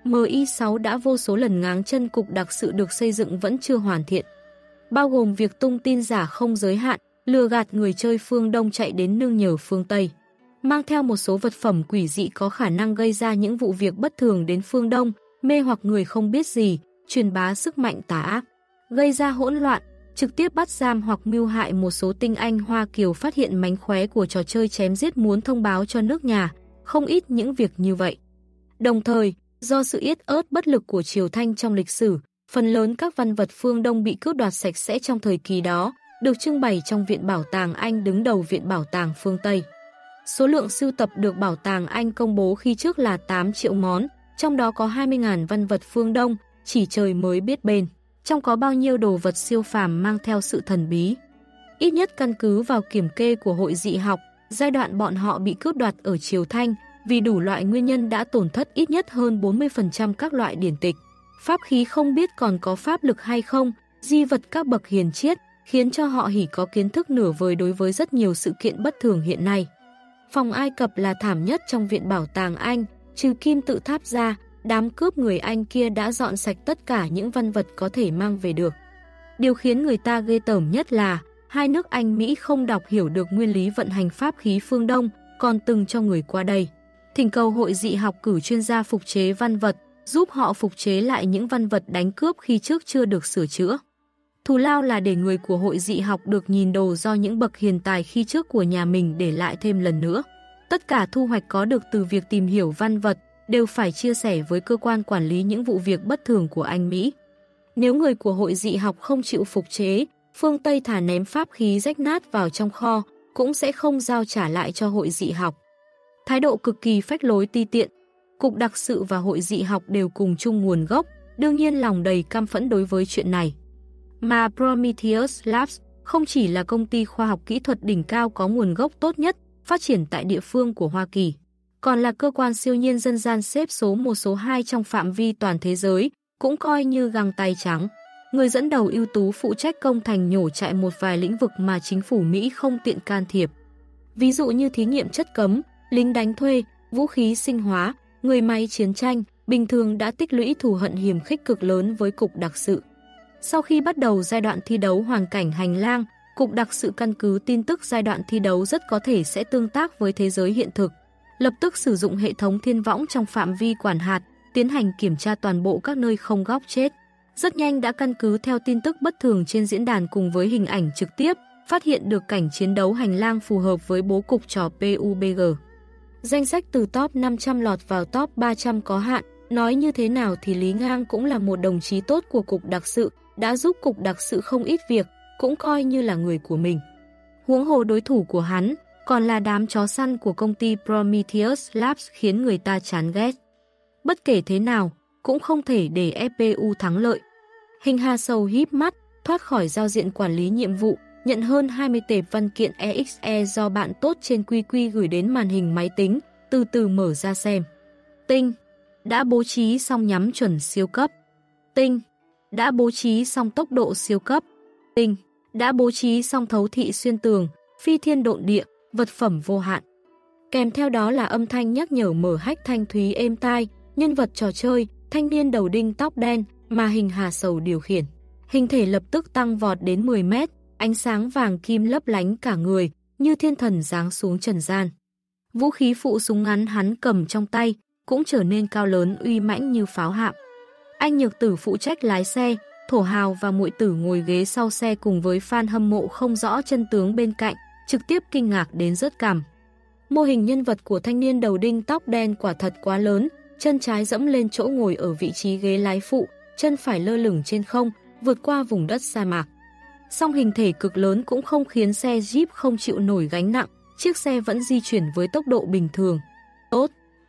S1: MI6 đã vô số lần ngáng chân cục đặc sự được xây dựng vẫn chưa hoàn thiện. Bao gồm việc tung tin giả không giới hạn, lừa gạt người chơi phương Đông chạy đến nương nhờ phương Tây. Mang theo một số vật phẩm quỷ dị có khả năng gây ra những vụ việc bất thường đến phương Đông, mê hoặc người không biết gì, truyền bá sức mạnh tà ác, gây ra hỗn loạn, trực tiếp bắt giam hoặc mưu hại một số tinh anh Hoa Kiều phát hiện mánh khóe của trò chơi chém giết muốn thông báo cho nước nhà, không ít những việc như vậy. Đồng thời, do sự yết ớt bất lực của Triều Thanh trong lịch sử, phần lớn các văn vật phương Đông bị cướp đoạt sạch sẽ trong thời kỳ đó, được trưng bày trong Viện Bảo tàng Anh đứng đầu Viện Bảo tàng phương Tây. Số lượng sưu tập được Bảo tàng Anh công bố khi trước là 8 triệu món, trong đó có 20.000 văn vật phương Đông, chỉ trời mới biết bên. Trong có bao nhiêu đồ vật siêu phàm mang theo sự thần bí. Ít nhất căn cứ vào kiểm kê của Hội Dị học, giai đoạn bọn họ bị cướp đoạt ở Triều Thanh, vì đủ loại nguyên nhân đã tổn thất ít nhất hơn 40% các loại điển tịch. Pháp khí không biết còn có pháp lực hay không, di vật các bậc hiền triết, khiến cho họ hỉ có kiến thức nửa vời đối với rất nhiều sự kiện bất thường hiện nay. Phòng Ai Cập là thảm nhất trong Viện Bảo tàng Anh, trừ kim tự tháp ra, đám cướp người Anh kia đã dọn sạch tất cả những văn vật có thể mang về được. Điều khiến người ta ghê tởm nhất là hai nước Anh Mỹ không đọc hiểu được nguyên lý vận hành pháp khí phương Đông, còn từng cho người qua đây thỉnh cầu Hội Dị học cử chuyên gia phục chế văn vật, giúp họ phục chế lại những văn vật đánh cướp khi trước chưa được sửa chữa. Thù lao là để người của Hội Dị học được nhìn đồ do những bậc hiền tài khi trước của nhà mình để lại thêm lần nữa. Tất cả thu hoạch có được từ việc tìm hiểu văn vật đều phải chia sẻ với cơ quan quản lý những vụ việc bất thường của Anh Mỹ. Nếu người của Hội Dị học không chịu phục chế, phương Tây thả ném pháp khí rách nát vào trong kho, cũng sẽ không giao trả lại cho Hội Dị học. Thái độ cực kỳ phách lối ti tiện. Cục đặc sự và Hội Dị học đều cùng chung nguồn gốc, đương nhiên lòng đầy căm phẫn đối với chuyện này. Mà Prometheus Labs không chỉ là công ty khoa học kỹ thuật đỉnh cao có nguồn gốc tốt nhất, phát triển tại địa phương của Hoa Kỳ, còn là cơ quan siêu nhiên dân gian xếp số 1 số 2 trong phạm vi toàn thế giới, cũng coi như găng tay trắng. Người dẫn đầu ưu tú phụ trách công thành nhổ chạy một vài lĩnh vực mà chính phủ Mỹ không tiện can thiệp. Ví dụ như thí nghiệm chất cấm, lính đánh thuê, vũ khí sinh hóa, người máy chiến tranh, bình thường đã tích lũy thù hận hiềm khích cực lớn với Cục đặc sự. Sau khi bắt đầu giai đoạn thi đấu hoàn cảnh hành lang, Cục đặc sự căn cứ tin tức giai đoạn thi đấu rất có thể sẽ tương tác với thế giới hiện thực. Lập tức sử dụng hệ thống thiên võng trong phạm vi quản hạt, tiến hành kiểm tra toàn bộ các nơi không góc chết. Rất nhanh đã căn cứ theo tin tức bất thường trên diễn đàn cùng với hình ảnh trực tiếp, phát hiện được cảnh chiến đấu hành lang phù hợp với bố cục trò PUBG. Danh sách từ top 500 lọt vào top 300 có hạn, nói như thế nào thì Lý Ngang cũng là một đồng chí tốt của Cục đặc sự, đã giúp Cục đặc sự không ít việc, cũng coi như là người của mình. Huống hồ đối thủ của hắn còn là đám chó săn của công ty Prometheus Labs khiến người ta chán ghét. Bất kể thế nào, cũng không thể để FPU thắng lợi. Hình Hà Sầu híp mắt, thoát khỏi giao diện quản lý nhiệm vụ, nhận hơn 20 tệp văn kiện EXE do bạn tốt trên QQ gửi đến màn hình máy tính, từ từ mở ra xem. Tinh, đã bố trí xong nhắm chuẩn siêu cấp. Tinh, đã bố trí xong tốc độ siêu cấp. Tinh, đã bố trí xong thấu thị xuyên tường, phi thiên độn địa, vật phẩm vô hạn. Kèm theo đó là âm thanh nhắc nhở mở hách thanh thúy êm tai, nhân vật trò chơi, thanh niên đầu đinh tóc đen mà Hình Hà Sầu điều khiển. Hình thể lập tức tăng vọt đến 10 mét, ánh sáng vàng kim lấp lánh cả người, như thiên thần giáng xuống trần gian. Vũ khí phụ súng ngắn hắn cầm trong tay, cũng trở nên cao lớn uy mãnh như pháo hạm. Anh Nhược Tử phụ trách lái xe, Thổ Hào và Muội Tử ngồi ghế sau xe cùng với fan hâm mộ không rõ chân tướng bên cạnh, trực tiếp kinh ngạc đến rớt cằm. Mô hình nhân vật của thanh niên đầu đinh tóc đen quả thật quá lớn, chân trái dẫm lên chỗ ngồi ở vị trí ghế lái phụ, chân phải lơ lửng trên không, vượt qua vùng đất sa mạc. Song hình thể cực lớn cũng không khiến xe Jeep không chịu nổi gánh nặng, chiếc xe vẫn di chuyển với tốc độ bình thường. Tốt!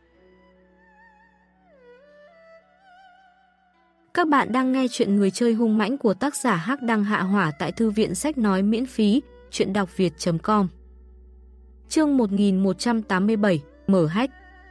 S1: Các bạn đang nghe chuyện Người chơi hung mãnh của tác giả Hắc Đăng Hạ Hỏa tại thư viện sách nói miễn phí, chuyện đọc việt.com. Chương 1187, mở hack.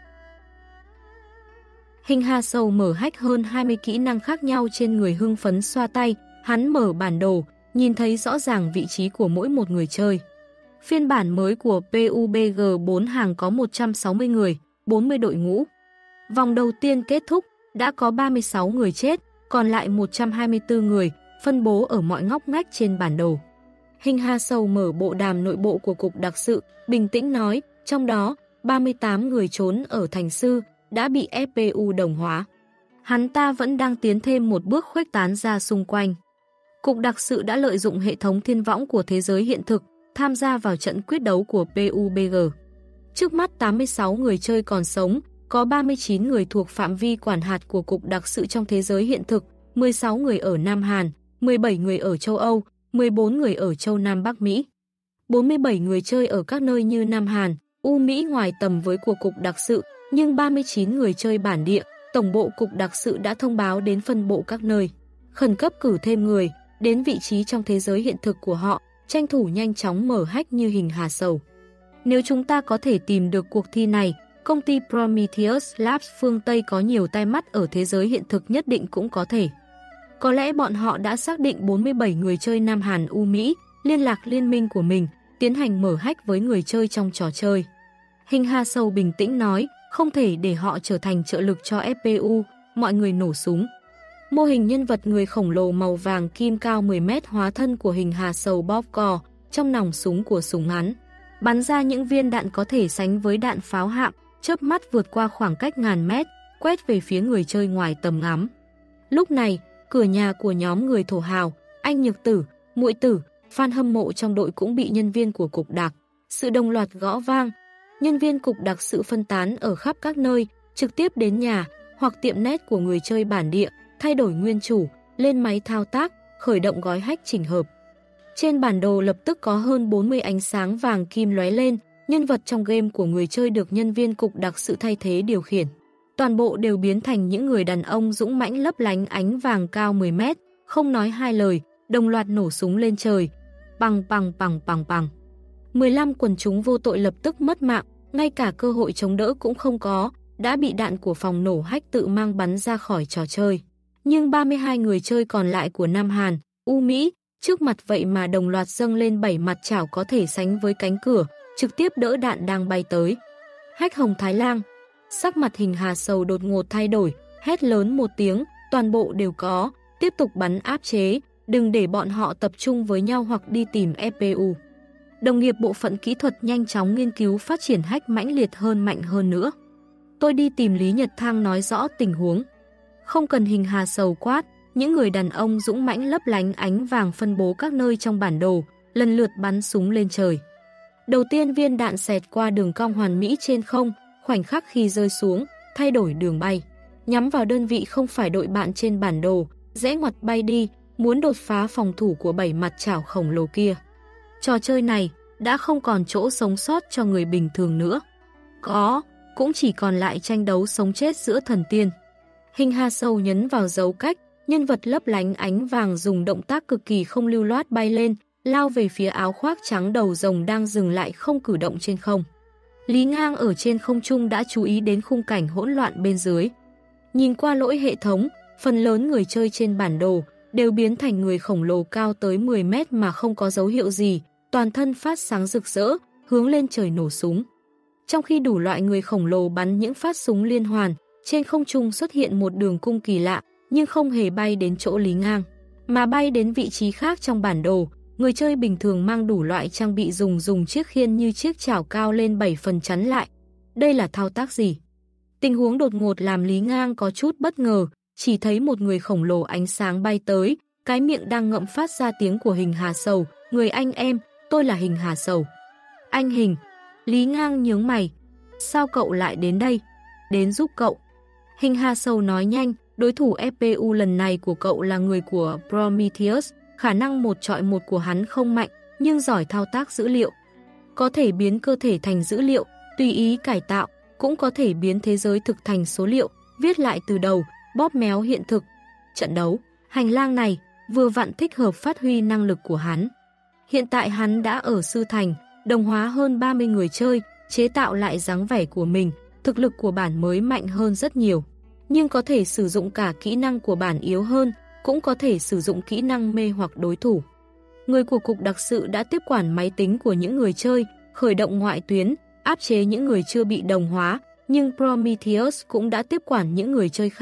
S1: Hình Hà Sầu mở hack hơn 20 kỹ năng khác nhau trên người hưng phấn xoa tay, hắn mở bản đồ, nhìn thấy rõ ràng vị trí của mỗi một người chơi. Phiên bản mới của PUBG 4 hàng có 160 người, 40 đội ngũ. Vòng đầu tiên kết thúc, đã có 36 người chết, còn lại 124 người, phân bố ở mọi ngóc ngách trên bản đồ. Hình Hà Sầu mở bộ đàm nội bộ của Cục Đặc sự, bình tĩnh nói, trong đó, 38 người trốn ở Thành Sư, đã bị FPU đồng hóa. Hắn ta vẫn đang tiến thêm một bước khuếch tán ra xung quanh. Cục Đặc sự đã lợi dụng hệ thống thiên võng của thế giới hiện thực, tham gia vào trận quyết đấu của PUBG. Trước mắt 86 người chơi còn sống, có 39 người thuộc phạm vi quản hạt của Cục Đặc sự trong thế giới hiện thực, 16 người ở Nam Hàn, 17 người ở châu Âu, 14 người ở châu Nam Bắc Mỹ. 47 người chơi ở các nơi như Nam Hàn, Mỹ ngoài tầm với của Cục Đặc sự, nhưng 39 người chơi bản địa, Tổng bộ Cục Đặc sự đã thông báo đến phân bộ các nơi. Khẩn cấp cử thêm người, đến vị trí trong thế giới hiện thực của họ, tranh thủ nhanh chóng mở hack như Hình Hà Sầu. Nếu chúng ta có thể tìm được cuộc thi này, công ty Prometheus Labs phương Tây có nhiều tai mắt ở thế giới hiện thực nhất định cũng có thể. Có lẽ bọn họ đã xác định 47 người chơi Nam Hàn Mỹ, liên lạc liên minh của mình, tiến hành mở hack với người chơi trong trò chơi. Hình Hà Sầu bình tĩnh nói, không thể để họ trở thành trợ lực cho FPU, mọi người nổ súng. Mô hình nhân vật người khổng lồ màu vàng kim cao 10 mét hóa thân của Hình Hà Sầu bóp cò trong nòng súng của súng ngắn, bắn ra những viên đạn có thể sánh với đạn pháo hạm, chớp mắt vượt qua khoảng cách ngàn mét, quét về phía người chơi ngoài tầm ngắm. Lúc này, cửa nhà của nhóm người thổ hào, anh Nhược Tử, Muội Tử, fan hâm mộ trong đội cũng bị nhân viên của Cục Đặc sự đồng loạt gõ vang. Nhân viên Cục Đặc sự phân tán ở khắp các nơi, trực tiếp đến nhà hoặc tiệm net của người chơi bản địa, thay đổi nguyên chủ, lên máy thao tác, khởi động gói hack chỉnh hợp. Trên bản đồ lập tức có hơn 40 ánh sáng vàng kim lóe lên, nhân vật trong game của người chơi được nhân viên Cục Đặc sự thay thế điều khiển. Toàn bộ đều biến thành những người đàn ông dũng mãnh lấp lánh ánh vàng cao 10 mét, không nói hai lời, đồng loạt nổ súng lên trời. Bằng bằng bằng bằng bằng. 15 quần chúng vô tội lập tức mất mạng, ngay cả cơ hội chống đỡ cũng không có, đã bị đạn của phòng nổ hack tự mang bắn ra khỏi trò chơi. Nhưng 32 người chơi còn lại của Nam Hàn, Mỹ, trước mặt vậy mà đồng loạt dâng lên 7 mặt chảo có thể sánh với cánh cửa, trực tiếp đỡ đạn đang bay tới. Hack Hồng Thái Lang, sắc mặt Hình Hà Sầu đột ngột thay đổi, hét lớn một tiếng, toàn bộ đều có, tiếp tục bắn áp chế, đừng để bọn họ tập trung với nhau hoặc đi tìm FPU. Đồng nghiệp bộ phận kỹ thuật nhanh chóng nghiên cứu phát triển hack mãnh liệt hơn mạnh hơn nữa. Tôi đi tìm Lý Nhật Thang nói rõ tình huống. Không cần Hình Hà Sầu quát, những người đàn ông dũng mãnh lấp lánh ánh vàng phân bố các nơi trong bản đồ, lần lượt bắn súng lên trời. Đầu tiên viên đạn xẹt qua đường cong hoàn mỹ trên không, khoảnh khắc khi rơi xuống, thay đổi đường bay, nhắm vào đơn vị không phải đội bạn trên bản đồ, rẽ ngoặt bay đi, muốn đột phá phòng thủ của 7 mặt chảo khổng lồ kia. Trò chơi này đã không còn chỗ sống sót cho người bình thường nữa. Cũng chỉ còn lại tranh đấu sống chết giữa thần tiên. Hình Hà Sầu nhấn vào dấu cách, nhân vật lấp lánh ánh vàng dùng động tác cực kỳ không lưu loát bay lên, lao về phía áo khoác trắng đầu rồng đang dừng lại không cử động trên không. Lý Ngang ở trên không trung đã chú ý đến khung cảnh hỗn loạn bên dưới. Nhìn qua lỗi hệ thống, phần lớn người chơi trên bản đồ đều biến thành người khổng lồ cao tới 10 mét mà không có dấu hiệu gì, toàn thân phát sáng rực rỡ, hướng lên trời nổ súng. Trong khi đủ loại người khổng lồ bắn những phát súng liên hoàn, trên không trung xuất hiện một đường cung kỳ lạ, nhưng không hề bay đến chỗ Lý Ngang, mà bay đến vị trí khác trong bản đồ. Người chơi bình thường mang đủ loại trang bị dùng chiếc khiên như chiếc chảo cao lên 7 phần chắn lại. Đây là thao tác gì? Tình huống đột ngột làm Lý Ngang có chút bất ngờ, chỉ thấy một người khổng lồ ánh sáng bay tới, cái miệng đang ngậm phát ra tiếng của Hình Hà Sầu. Người anh em, tôi là Hình Hà Sầu. Anh Hình. Lý Ngang nhướng mày. Sao cậu lại đến đây? Đến giúp cậu. Hình Hà Sầu nói nhanh, đối thủ FPU lần này của cậu là người của Prometheus. Khả năng một chọi một của hắn không mạnh, nhưng giỏi thao tác dữ liệu. Có thể biến cơ thể thành dữ liệu, tùy ý cải tạo, cũng có thể biến thế giới thực thành số liệu, viết lại từ đầu, bóp méo hiện thực. Trận đấu, hành lang này, vừa vặn thích hợp phát huy năng lực của hắn. Hiện tại hắn đã ở Sư Thành, đồng hóa hơn 30 người chơi, chế tạo lại dáng vẻ của mình, thực lực của bản mới mạnh hơn rất nhiều. Nhưng có thể sử dụng cả kỹ năng của bản yếu hơn, cũng có thể sử dụng kỹ năng mê hoặc đối thủ. Người của Cục Đặc sự đã tiếp quản máy tính của những người chơi, khởi động ngoại tuyến, áp chế những người chưa bị đồng hóa, nhưng Prometheus cũng đã tiếp quản những người chơi khác,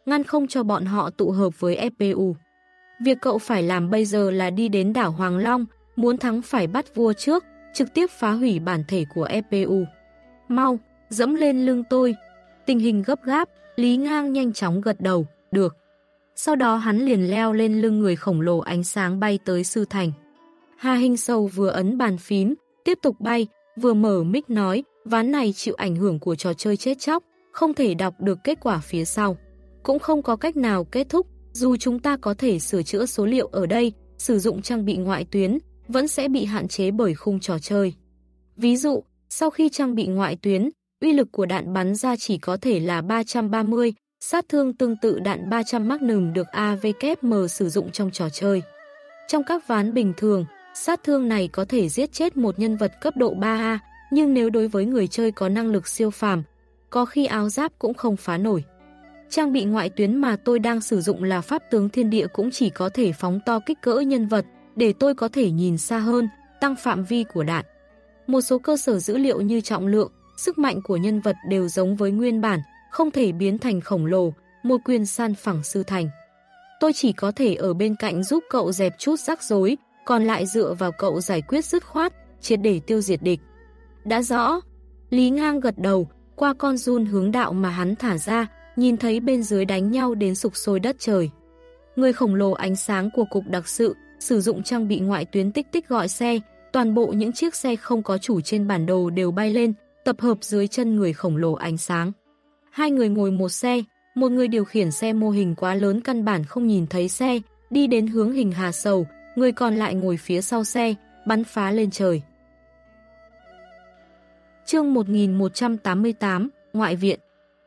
S1: ngăn không cho bọn họ tụ hợp với FPU. Việc cậu phải làm bây giờ là đi đến đảo Hoàng Long, muốn thắng phải bắt vua trước, trực tiếp phá hủy bản thể của FPU. Mau, dẫm lên lưng tôi. Tình hình gấp gáp, Lý Ngang nhanh chóng gật đầu, được. Sau đó hắn liền leo lên lưng người khổng lồ ánh sáng bay tới Sư Thành. Hà Hình Sầu vừa ấn bàn phím, tiếp tục bay, vừa mở mic nói, ván này chịu ảnh hưởng của trò chơi chết chóc, không thể đọc được kết quả phía sau. Cũng không có cách nào kết thúc, dù chúng ta có thể sửa chữa số liệu ở đây, sử dụng trang bị ngoại tuyến, vẫn sẽ bị hạn chế bởi khung trò chơi. Ví dụ, sau khi trang bị ngoại tuyến, uy lực của đạn bắn ra chỉ có thể là 330, sát thương tương tự đạn 300 Magnum được AWM sử dụng trong trò chơi. Trong các ván bình thường, sát thương này có thể giết chết một nhân vật cấp độ 3A, nhưng nếu đối với người chơi có năng lực siêu phàm, có khi áo giáp cũng không phá nổi. Trang bị ngoại tuyến mà tôi đang sử dụng là pháp tướng thiên địa cũng chỉ có thể phóng to kích cỡ nhân vật, để tôi có thể nhìn xa hơn, tăng phạm vi của đạn. Một số cơ sở dữ liệu như trọng lượng, sức mạnh của nhân vật đều giống với nguyên bản, không thể biến thành khổng lồ, một quyền san phẳng Sư Thành. Tôi chỉ có thể ở bên cạnh giúp cậu dẹp chút rắc rối, còn lại dựa vào cậu giải quyết dứt khoát, triệt để tiêu diệt địch. Đã rõ. Lý Ngang gật đầu, qua con giun hướng đạo mà hắn thả ra, nhìn thấy bên dưới đánh nhau đến sục sôi đất trời. Người khổng lồ ánh sáng của cục đặc sự, sử dụng trang bị ngoại tuyến tích tích gọi xe, toàn bộ những chiếc xe không có chủ trên bản đồ đều bay lên, tập hợp dưới chân người khổng lồ ánh sáng. Hai người ngồi một xe, một người điều khiển xe mô hình quá lớn căn bản không nhìn thấy xe, đi đến hướng Hình Hà Sầu, người còn lại ngồi phía sau xe, bắn phá lên trời. Chương 1188, Ngoại viện.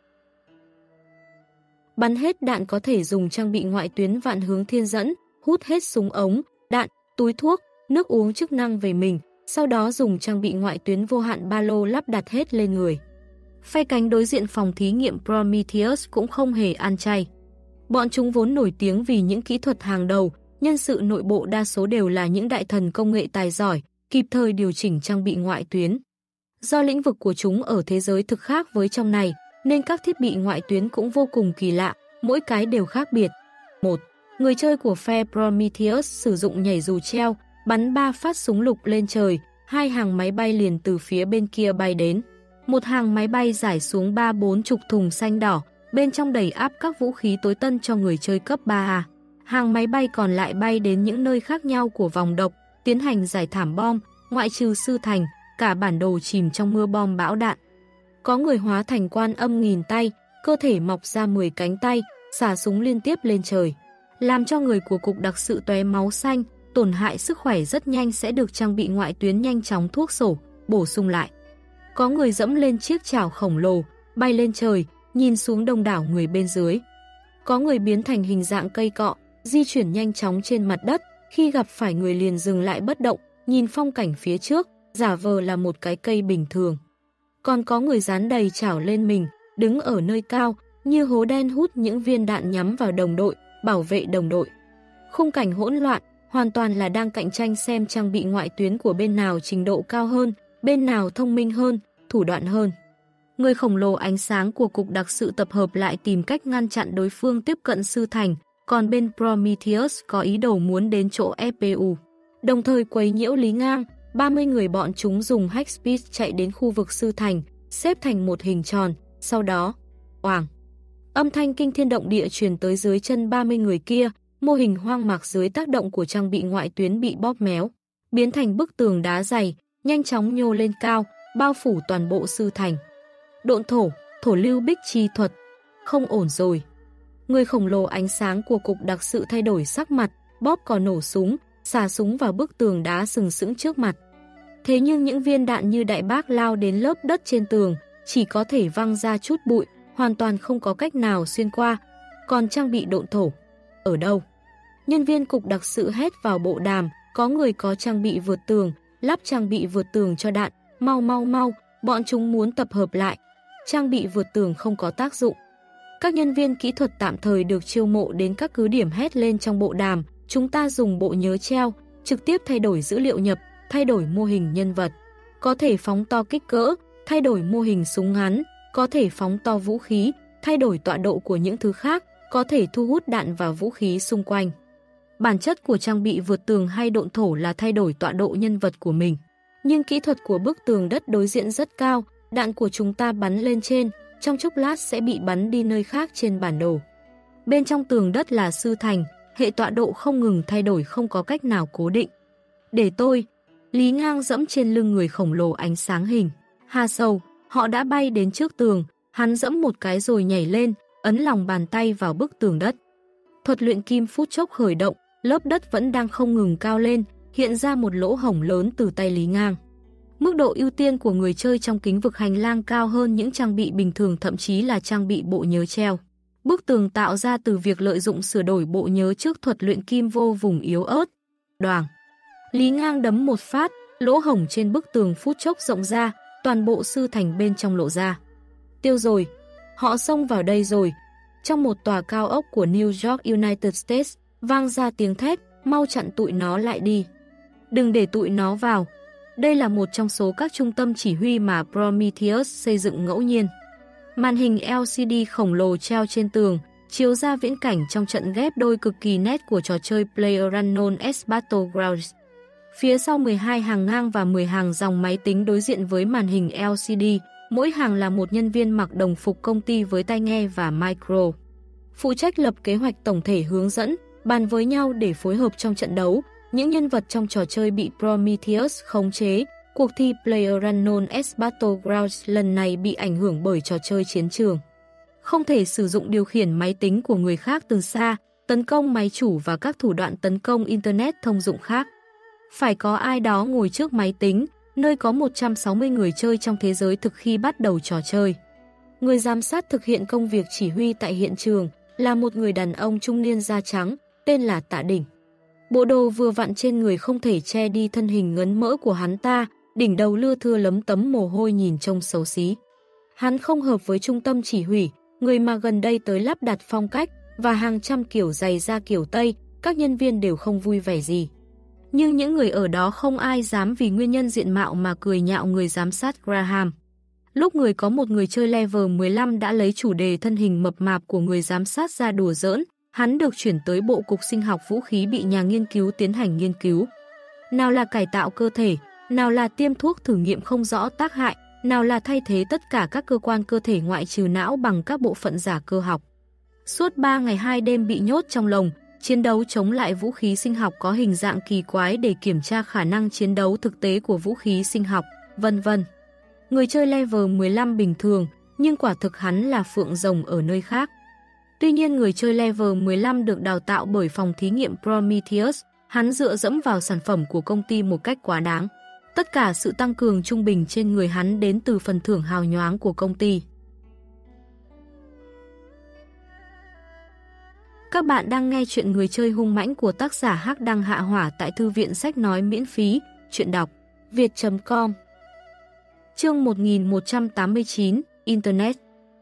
S1: Bắn hết đạn có thể dùng trang bị ngoại tuyến vạn hướng thiên dẫn, hút hết súng ống, đạn, túi thuốc, nước uống chức năng về mình, sau đó dùng trang bị ngoại tuyến vô hạn ba lô lắp đặt hết lên người. Phe cánh đối diện phòng thí nghiệm Prometheus cũng không hề ăn chay. Bọn chúng vốn nổi tiếng vì những kỹ thuật hàng đầu, nhân sự nội bộ đa số đều là những đại thần công nghệ tài giỏi, kịp thời điều chỉnh trang bị ngoại tuyến. Do lĩnh vực của chúng ở thế giới thực khác với trong này, nên các thiết bị ngoại tuyến cũng vô cùng kỳ lạ, mỗi cái đều khác biệt. 1. Người chơi của phe Prometheus sử dụng nhảy dù treo, bắn 3 phát súng lục lên trời, 2 hàng máy bay liền từ phía bên kia bay đến. Một hàng máy bay rải xuống 3-40 thùng xanh đỏ, bên trong đầy áp các vũ khí tối tân cho người chơi cấp 3A. Hàng máy bay còn lại bay đến những nơi khác nhau của vòng độc, tiến hành giải thảm bom, ngoại trừ Sư Thành, cả bản đồ chìm trong mưa bom bão đạn. Có người hóa thành Quan Âm nghìn tay, cơ thể mọc ra 10 cánh tay, xả súng liên tiếp lên trời, làm cho người của cục đặc sự tóe máu xanh, tổn hại sức khỏe rất nhanh sẽ được trang bị ngoại tuyến nhanh chóng thuốc sổ, bổ sung lại. Có người dẫm lên chiếc chảo khổng lồ, bay lên trời, nhìn xuống đông đảo người bên dưới. Có người biến thành hình dạng cây cọ, di chuyển nhanh chóng trên mặt đất, khi gặp phải người liền dừng lại bất động, nhìn phong cảnh phía trước, giả vờ là một cái cây bình thường. Còn có người dán đầy chảo lên mình, đứng ở nơi cao, như hố đen hút những viên đạn nhắm vào đồng đội, bảo vệ đồng đội. Khung cảnh hỗn loạn, hoàn toàn là đang cạnh tranh xem trang bị ngoại tuyến của bên nào trình độ cao hơn, bên nào thông minh hơn, thủ đoạn hơn. Người khổng lồ ánh sáng của cục đặc sự tập hợp lại tìm cách ngăn chặn đối phương tiếp cận Sư Thành, còn bên Prometheus có ý đồ muốn đến chỗ FPU. Đồng thời quấy nhiễu Lý Ngang, 30 người bọn chúng dùng hack speed chạy đến khu vực Sư Thành, xếp thành một hình tròn, sau đó, oàng. Âm thanh kinh thiên động địa truyền tới dưới chân 30 người kia, mô hình hoang mạc dưới tác động của trang bị ngoại tuyến bị bóp méo, biến thành bức tường đá dày, nhanh chóng nhô lên cao, bao phủ toàn bộ Sư Thành. Độn thổ, thổ lưu bích chi thuật, không ổn rồi. Người khổng lồ ánh sáng của cục đặc sự thay đổi sắc mặt, bóp cò nổ súng, xả súng vào bức tường đá sừng sững trước mặt. Thế nhưng những viên đạn như đại bác lao đến lớp đất trên tường, chỉ có thể văng ra chút bụi, hoàn toàn không có cách nào xuyên qua. Còn trang bị độn thổ, ở đâu? Nhân viên cục đặc sự hét vào bộ đàm, có người có trang bị vượt tường, lắp trang bị vượt tường cho đạn, mau mau mau, bọn chúng muốn tập hợp lại. Trang bị vượt tường không có tác dụng. Các nhân viên kỹ thuật tạm thời được chiêu mộ đến các cứ điểm hét lên trong bộ đàm, chúng ta dùng bộ nhớ treo, trực tiếp thay đổi dữ liệu nhập, thay đổi mô hình nhân vật, có thể phóng to kích cỡ, thay đổi mô hình súng ngắn, có thể phóng to vũ khí, thay đổi tọa độ của những thứ khác, có thể thu hút đạn và vũ khí xung quanh. Bản chất của trang bị vượt tường hay độn thổ là thay đổi tọa độ nhân vật của mình. Nhưng kỹ thuật của bức tường đất đối diện rất cao, đạn của chúng ta bắn lên trên, trong chốc lát sẽ bị bắn đi nơi khác trên bản đồ. Bên trong tường đất là sư thành, hệ tọa độ không ngừng thay đổi, không có cách nào cố định. Để tôi, Lý Ngang dẫm trên lưng người khổng lồ ánh sáng hình. Hà sầu, họ đã bay đến trước tường, hắn dẫm một cái rồi nhảy lên, ấn lòng bàn tay vào bức tường đất. Thuật luyện kim phút chốc khởi động, lớp đất vẫn đang không ngừng cao lên, hiện ra một lỗ hổng lớn từ tay Lý Ngang. Mức độ ưu tiên của người chơi trong kính vực hành lang cao hơn những trang bị bình thường, thậm chí là trang bị bộ nhớ treo. Bức tường tạo ra từ việc lợi dụng sửa đổi bộ nhớ trước thuật luyện kim vô vùng yếu ớt. Đoàng! Lý Ngang đấm một phát, lỗ hổng trên bức tường phút chốc rộng ra, toàn bộ sư thành bên trong lộ ra. Tiêu rồi! Họ xông vào đây rồi! Trong một tòa cao ốc của New York, United States, vang ra tiếng thét, mau chặn tụi nó lại đi. Đừng để tụi nó vào. Đây là một trong số các trung tâm chỉ huy mà Prometheus xây dựng ngẫu nhiên. Màn hình LCD khổng lồ treo trên tường, chiếu ra viễn cảnh trong trận ghép đôi cực kỳ nét của trò chơi PlayerUnknown's as Battlegrounds. Phía sau 12 hàng ngang và 10 hàng dòng máy tính đối diện với màn hình LCD, mỗi hàng là một nhân viên mặc đồng phục công ty với tai nghe và micro. Phụ trách lập kế hoạch tổng thể, hướng dẫn, bàn với nhau để phối hợp trong trận đấu. Những nhân vật trong trò chơi bị Prometheus khống chế. Cuộc thi PlayerUnknown's as Battlegrounds lần này bị ảnh hưởng bởi trò chơi chiến trường. Không thể sử dụng điều khiển máy tính của người khác từ xa, tấn công máy chủ và các thủ đoạn tấn công Internet thông dụng khác. Phải có ai đó ngồi trước máy tính, nơi có 160 người chơi trong thế giới thực khi bắt đầu trò chơi. Người giám sát thực hiện công việc chỉ huy tại hiện trường là một người đàn ông trung niên da trắng, tên là Tạ Đỉnh. Bộ đồ vừa vặn trên người không thể che đi thân hình ngấn mỡ của hắn ta, đỉnh đầu lưa thưa lấm tấm mồ hôi nhìn trông xấu xí. Hắn không hợp với trung tâm chỉ huy, người mà gần đây tới lắp đặt phong cách và hàng trăm kiểu giày da kiểu Tây, các nhân viên đều không vui vẻ gì. Nhưng những người ở đó không ai dám vì nguyên nhân diện mạo mà cười nhạo người giám sát Graham. Lúc người có một người chơi level 15 đã lấy chủ đề thân hình mập mạp của người giám sát ra đùa giỡn, hắn được chuyển tới bộ cục sinh học vũ khí bị nhà nghiên cứu tiến hành nghiên cứu. Nào là cải tạo cơ thể, nào là tiêm thuốc thử nghiệm không rõ tác hại, nào là thay thế tất cả các cơ quan cơ thể ngoại trừ não bằng các bộ phận giả cơ học. Suốt 3 ngày 2 đêm bị nhốt trong lồng, chiến đấu chống lại vũ khí sinh học có hình dạng kỳ quái để kiểm tra khả năng chiến đấu thực tế của vũ khí sinh học, vân vân. Người chơi level 15 bình thường, nhưng quả thực hắn là phượng rồng ở nơi khác. Tuy nhiên người chơi level 15 được đào tạo bởi phòng thí nghiệm Prometheus, hắn dựa dẫm vào sản phẩm của công ty một cách quá đáng. Tất cả sự tăng cường trung bình trên người hắn đến từ phần thưởng hào nhoáng của công ty. Các bạn đang nghe chuyện Người chơi hung mãnh của tác giả Hắc Đăng Hạ Hỏa tại thư viện sách nói miễn phí, chuyện đọc việt.com. Chương 1189, Internet.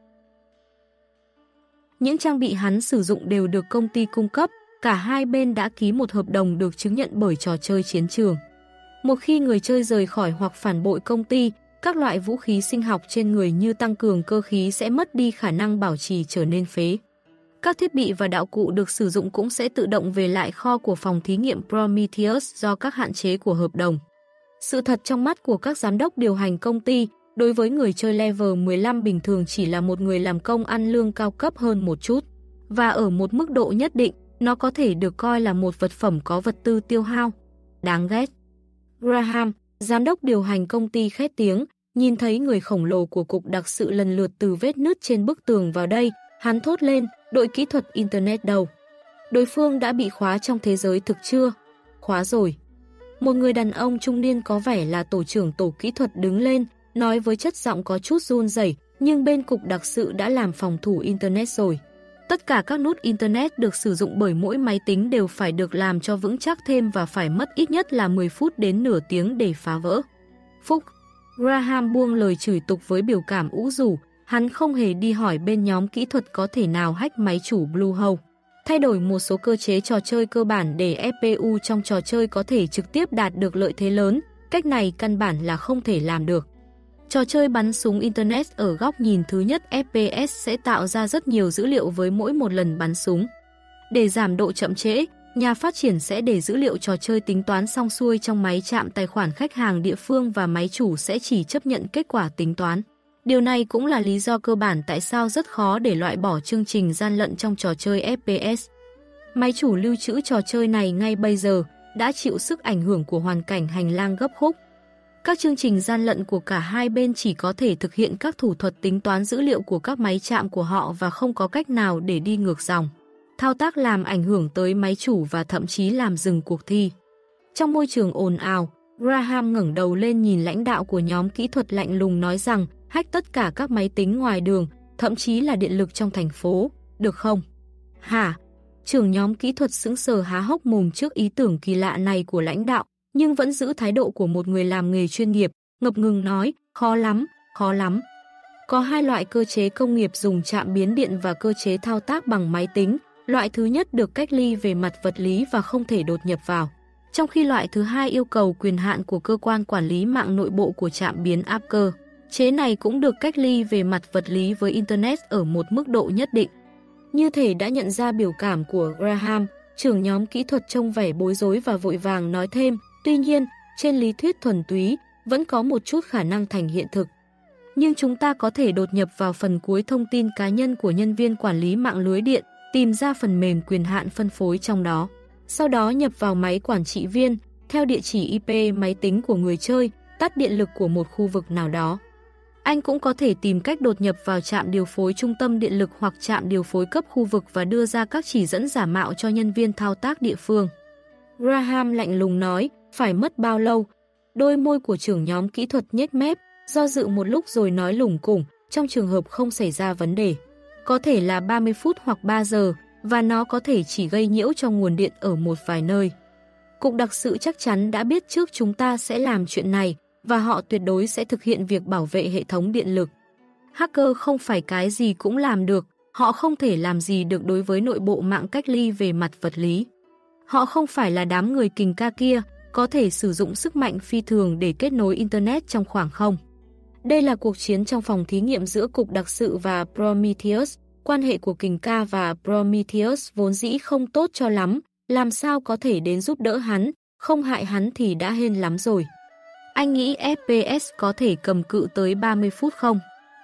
S1: Những trang bị hắn sử dụng đều được công ty cung cấp, cả hai bên đã ký một hợp đồng được chứng nhận bởi trò chơi chiến trường. Một khi người chơi rời khỏi hoặc phản bội công ty, các loại vũ khí sinh học trên người như tăng cường cơ khí sẽ mất đi khả năng bảo trì, trở nên phế. Các thiết bị và đạo cụ được sử dụng cũng sẽ tự động về lại kho của phòng thí nghiệm Prometheus do các hạn chế của hợp đồng. Sự thật trong mắt của các giám đốc điều hành công ty, đối với người chơi level 15 bình thường chỉ là một người làm công ăn lương cao cấp hơn một chút. Và ở một mức độ nhất định, nó có thể được coi là một vật phẩm có vật tư tiêu hao. Đáng ghét. Graham, giám đốc điều hành công ty khét tiếng, nhìn thấy người khổng lồ của cục đặc sự lần lượt từ vết nứt trên bức tường vào đây, hắn thốt lên, đội kỹ thuật Internet đâu? Đối phương đã bị khóa trong thế giới thực chưa? Khóa rồi. Một người đàn ông trung niên có vẻ là tổ trưởng tổ kỹ thuật đứng lên, nói với chất giọng có chút run rẩy, nhưng bên cục đặc sự đã làm phòng thủ Internet rồi. Tất cả các nút Internet được sử dụng bởi mỗi máy tính đều phải được làm cho vững chắc thêm và phải mất ít nhất là 10 phút đến nửa tiếng để phá vỡ. Phúc. Graham buông lời chửi tục với biểu cảm ủ rũ, hắn không hề đi hỏi bên nhóm kỹ thuật có thể nào hack máy chủ Bluehole. Thay đổi một số cơ chế trò chơi cơ bản để FPU trong trò chơi có thể trực tiếp đạt được lợi thế lớn, cách này căn bản là không thể làm được. Trò chơi bắn súng Internet ở góc nhìn thứ nhất FPS sẽ tạo ra rất nhiều dữ liệu với mỗi một lần bắn súng. Để giảm độ chậm trễ, nhà phát triển sẽ để dữ liệu trò chơi tính toán xong xuôi trong máy chạm tài khoản khách hàng địa phương và máy chủ sẽ chỉ chấp nhận kết quả tính toán. Điều này cũng là lý do cơ bản tại sao rất khó để loại bỏ chương trình gian lận trong trò chơi FPS. Máy chủ lưu trữ trò chơi này ngay bây giờ đã chịu sức ảnh hưởng của hoàn cảnh hành lang gấp khúc. Các chương trình gian lận của cả hai bên chỉ có thể thực hiện các thủ thuật tính toán dữ liệu của các máy chạm của họ và không có cách nào để đi ngược dòng. Thao tác làm ảnh hưởng tới máy chủ và thậm chí làm dừng cuộc thi. Trong môi trường ồn ào, Graham ngẩng đầu lên nhìn lãnh đạo của nhóm kỹ thuật lạnh lùng nói rằng hack tất cả các máy tính ngoài đường, thậm chí là điện lực trong thành phố, được không? Hả? Trưởng nhóm kỹ thuật sững sờ há hốc mồm trước ý tưởng kỳ lạ này của lãnh đạo, nhưng vẫn giữ thái độ của một người làm nghề chuyên nghiệp, ngập ngừng nói, khó lắm, khó lắm. Có hai loại cơ chế công nghiệp dùng chạm biến điện và cơ chế thao tác bằng máy tính. Loại thứ nhất được cách ly về mặt vật lý và không thể đột nhập vào, trong khi loại thứ hai yêu cầu quyền hạn của cơ quan quản lý mạng nội bộ của trạm biến áp cơ. Chế này cũng được cách ly về mặt vật lý với Internet ở một mức độ nhất định. Như thể đã nhận ra biểu cảm của Graham, trưởng nhóm kỹ thuật trông vẻ bối rối và vội vàng nói thêm, tuy nhiên, trên lý thuyết thuần túy, vẫn có một chút khả năng thành hiện thực. Nhưng chúng ta có thể đột nhập vào phần cuối thông tin cá nhân của nhân viên quản lý mạng lưới điện, tìm ra phần mềm quyền hạn phân phối trong đó. Sau đó nhập vào máy quản trị viên, theo địa chỉ IP máy tính của người chơi, tắt điện lực của một khu vực nào đó. Anh cũng có thể tìm cách đột nhập vào trạm điều phối trung tâm điện lực hoặc trạm điều phối cấp khu vực và đưa ra các chỉ dẫn giả mạo cho nhân viên thao tác địa phương. Graham lạnh lùng nói, phải mất bao lâu? Đôi môi của trưởng nhóm kỹ thuật nhếch mép, do dự một lúc rồi nói lủng củng, trong trường hợp không xảy ra vấn đề. Có thể là 30 phút hoặc 3 giờ, và nó có thể chỉ gây nhiễu cho nguồn điện ở một vài nơi. Cục đặc sự chắc chắn đã biết trước chúng ta sẽ làm chuyện này, và họ tuyệt đối sẽ thực hiện việc bảo vệ hệ thống điện lực. Hacker không phải cái gì cũng làm được, họ không thể làm gì được đối với nội bộ mạng cách ly về mặt vật lý. Họ không phải là đám người kình ca kia, có thể sử dụng sức mạnh phi thường để kết nối Internet trong khoảng không. Đây là cuộc chiến trong phòng thí nghiệm giữa Cục Đặc sự và Prometheus. Quan hệ của Kình Ca và Prometheus vốn dĩ không tốt cho lắm, làm sao có thể đến giúp đỡ hắn, không hại hắn thì đã hên lắm rồi. Anh nghĩ FPS có thể cầm cự tới 30 phút không?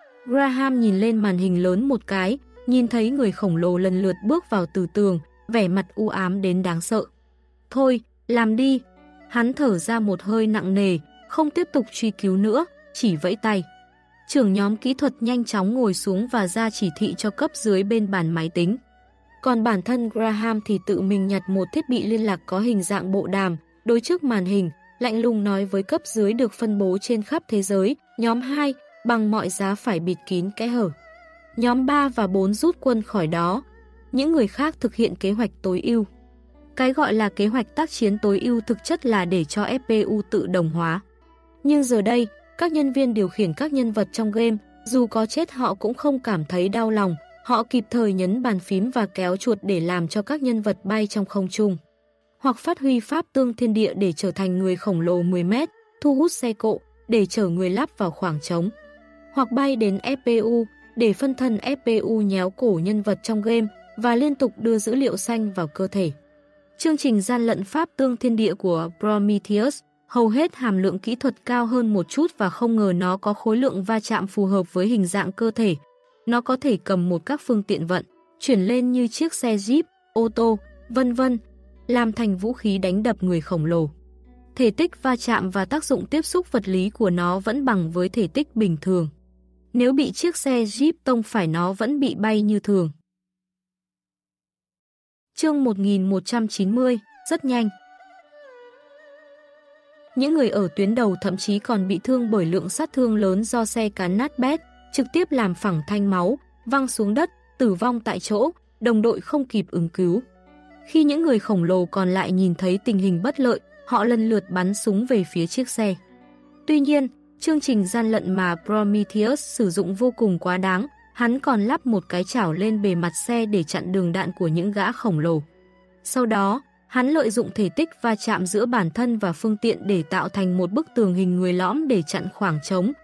S1: Graham nhìn lên màn hình lớn một cái, nhìn thấy người khổng lồ lần lượt bước vào từ tường, vẻ mặt u ám đến đáng sợ. Thôi, làm đi. Hắn thở ra một hơi nặng nề, không tiếp tục truy cứu nữa, chỉ vẫy tay. Trưởng nhóm kỹ thuật nhanh chóng ngồi xuống và ra chỉ thị cho cấp dưới bên bàn máy tính. Còn bản thân Graham thì tự mình nhặt một thiết bị liên lạc có hình dạng bộ đàm, đối trước màn hình, lạnh lùng nói với cấp dưới được phân bố trên khắp thế giới, nhóm 2, bằng mọi giá phải bịt kín kẽ hở. Nhóm 3 và 4 rút quân khỏi đó. Những người khác thực hiện kế hoạch tối ưu. Cái gọi là kế hoạch tác chiến tối ưu thực chất là để cho FPU tự đồng hóa. Nhưng giờ đây, các nhân viên điều khiển các nhân vật trong game, dù có chết họ cũng không cảm thấy đau lòng, họ kịp thời nhấn bàn phím và kéo chuột để làm cho các nhân vật bay trong không trung. Hoặc phát huy pháp tương thiên địa để trở thành người khổng lồ 10 mét, thu hút xe cộ để chở người lắp vào khoảng trống. Hoặc bay đến FPU để phân thân FPU nhéo cổ nhân vật trong game và liên tục đưa dữ liệu xanh vào cơ thể. Chương trình gian lận pháp tương thiên địa của Prometheus hầu hết hàm lượng kỹ thuật cao hơn một chút và không ngờ nó có khối lượng va chạm phù hợp với hình dạng cơ thể. Nó có thể cầm một các phương tiện vận, chuyển lên như chiếc xe Jeep, ô tô, vân vân, làm thành vũ khí đánh đập người khổng lồ. Thể tích va chạm và tác dụng tiếp xúc vật lý của nó vẫn bằng với thể tích bình thường. Nếu bị chiếc xe Jeep tông phải nó vẫn bị bay như thường. Chương 1190, rất nhanh. Những người ở tuyến đầu thậm chí còn bị thương bởi lượng sát thương lớn do xe cán nát bét, trực tiếp làm phẳng thanh máu, văng xuống đất, tử vong tại chỗ, đồng đội không kịp ứng cứu. Khi những người khổng lồ còn lại nhìn thấy tình hình bất lợi, họ lần lượt bắn súng về phía chiếc xe. Tuy nhiên, chương trình gian lận mà Prometheus sử dụng vô cùng quá đáng, hắn còn lắp một cái chảo lên bề mặt xe để chặn đường đạn của những gã khổng lồ. Sau đó, hắn lợi dụng thể tích va chạm giữa bản thân và phương tiện để tạo thành một bức tường hình người lõm để chặn khoảng trống.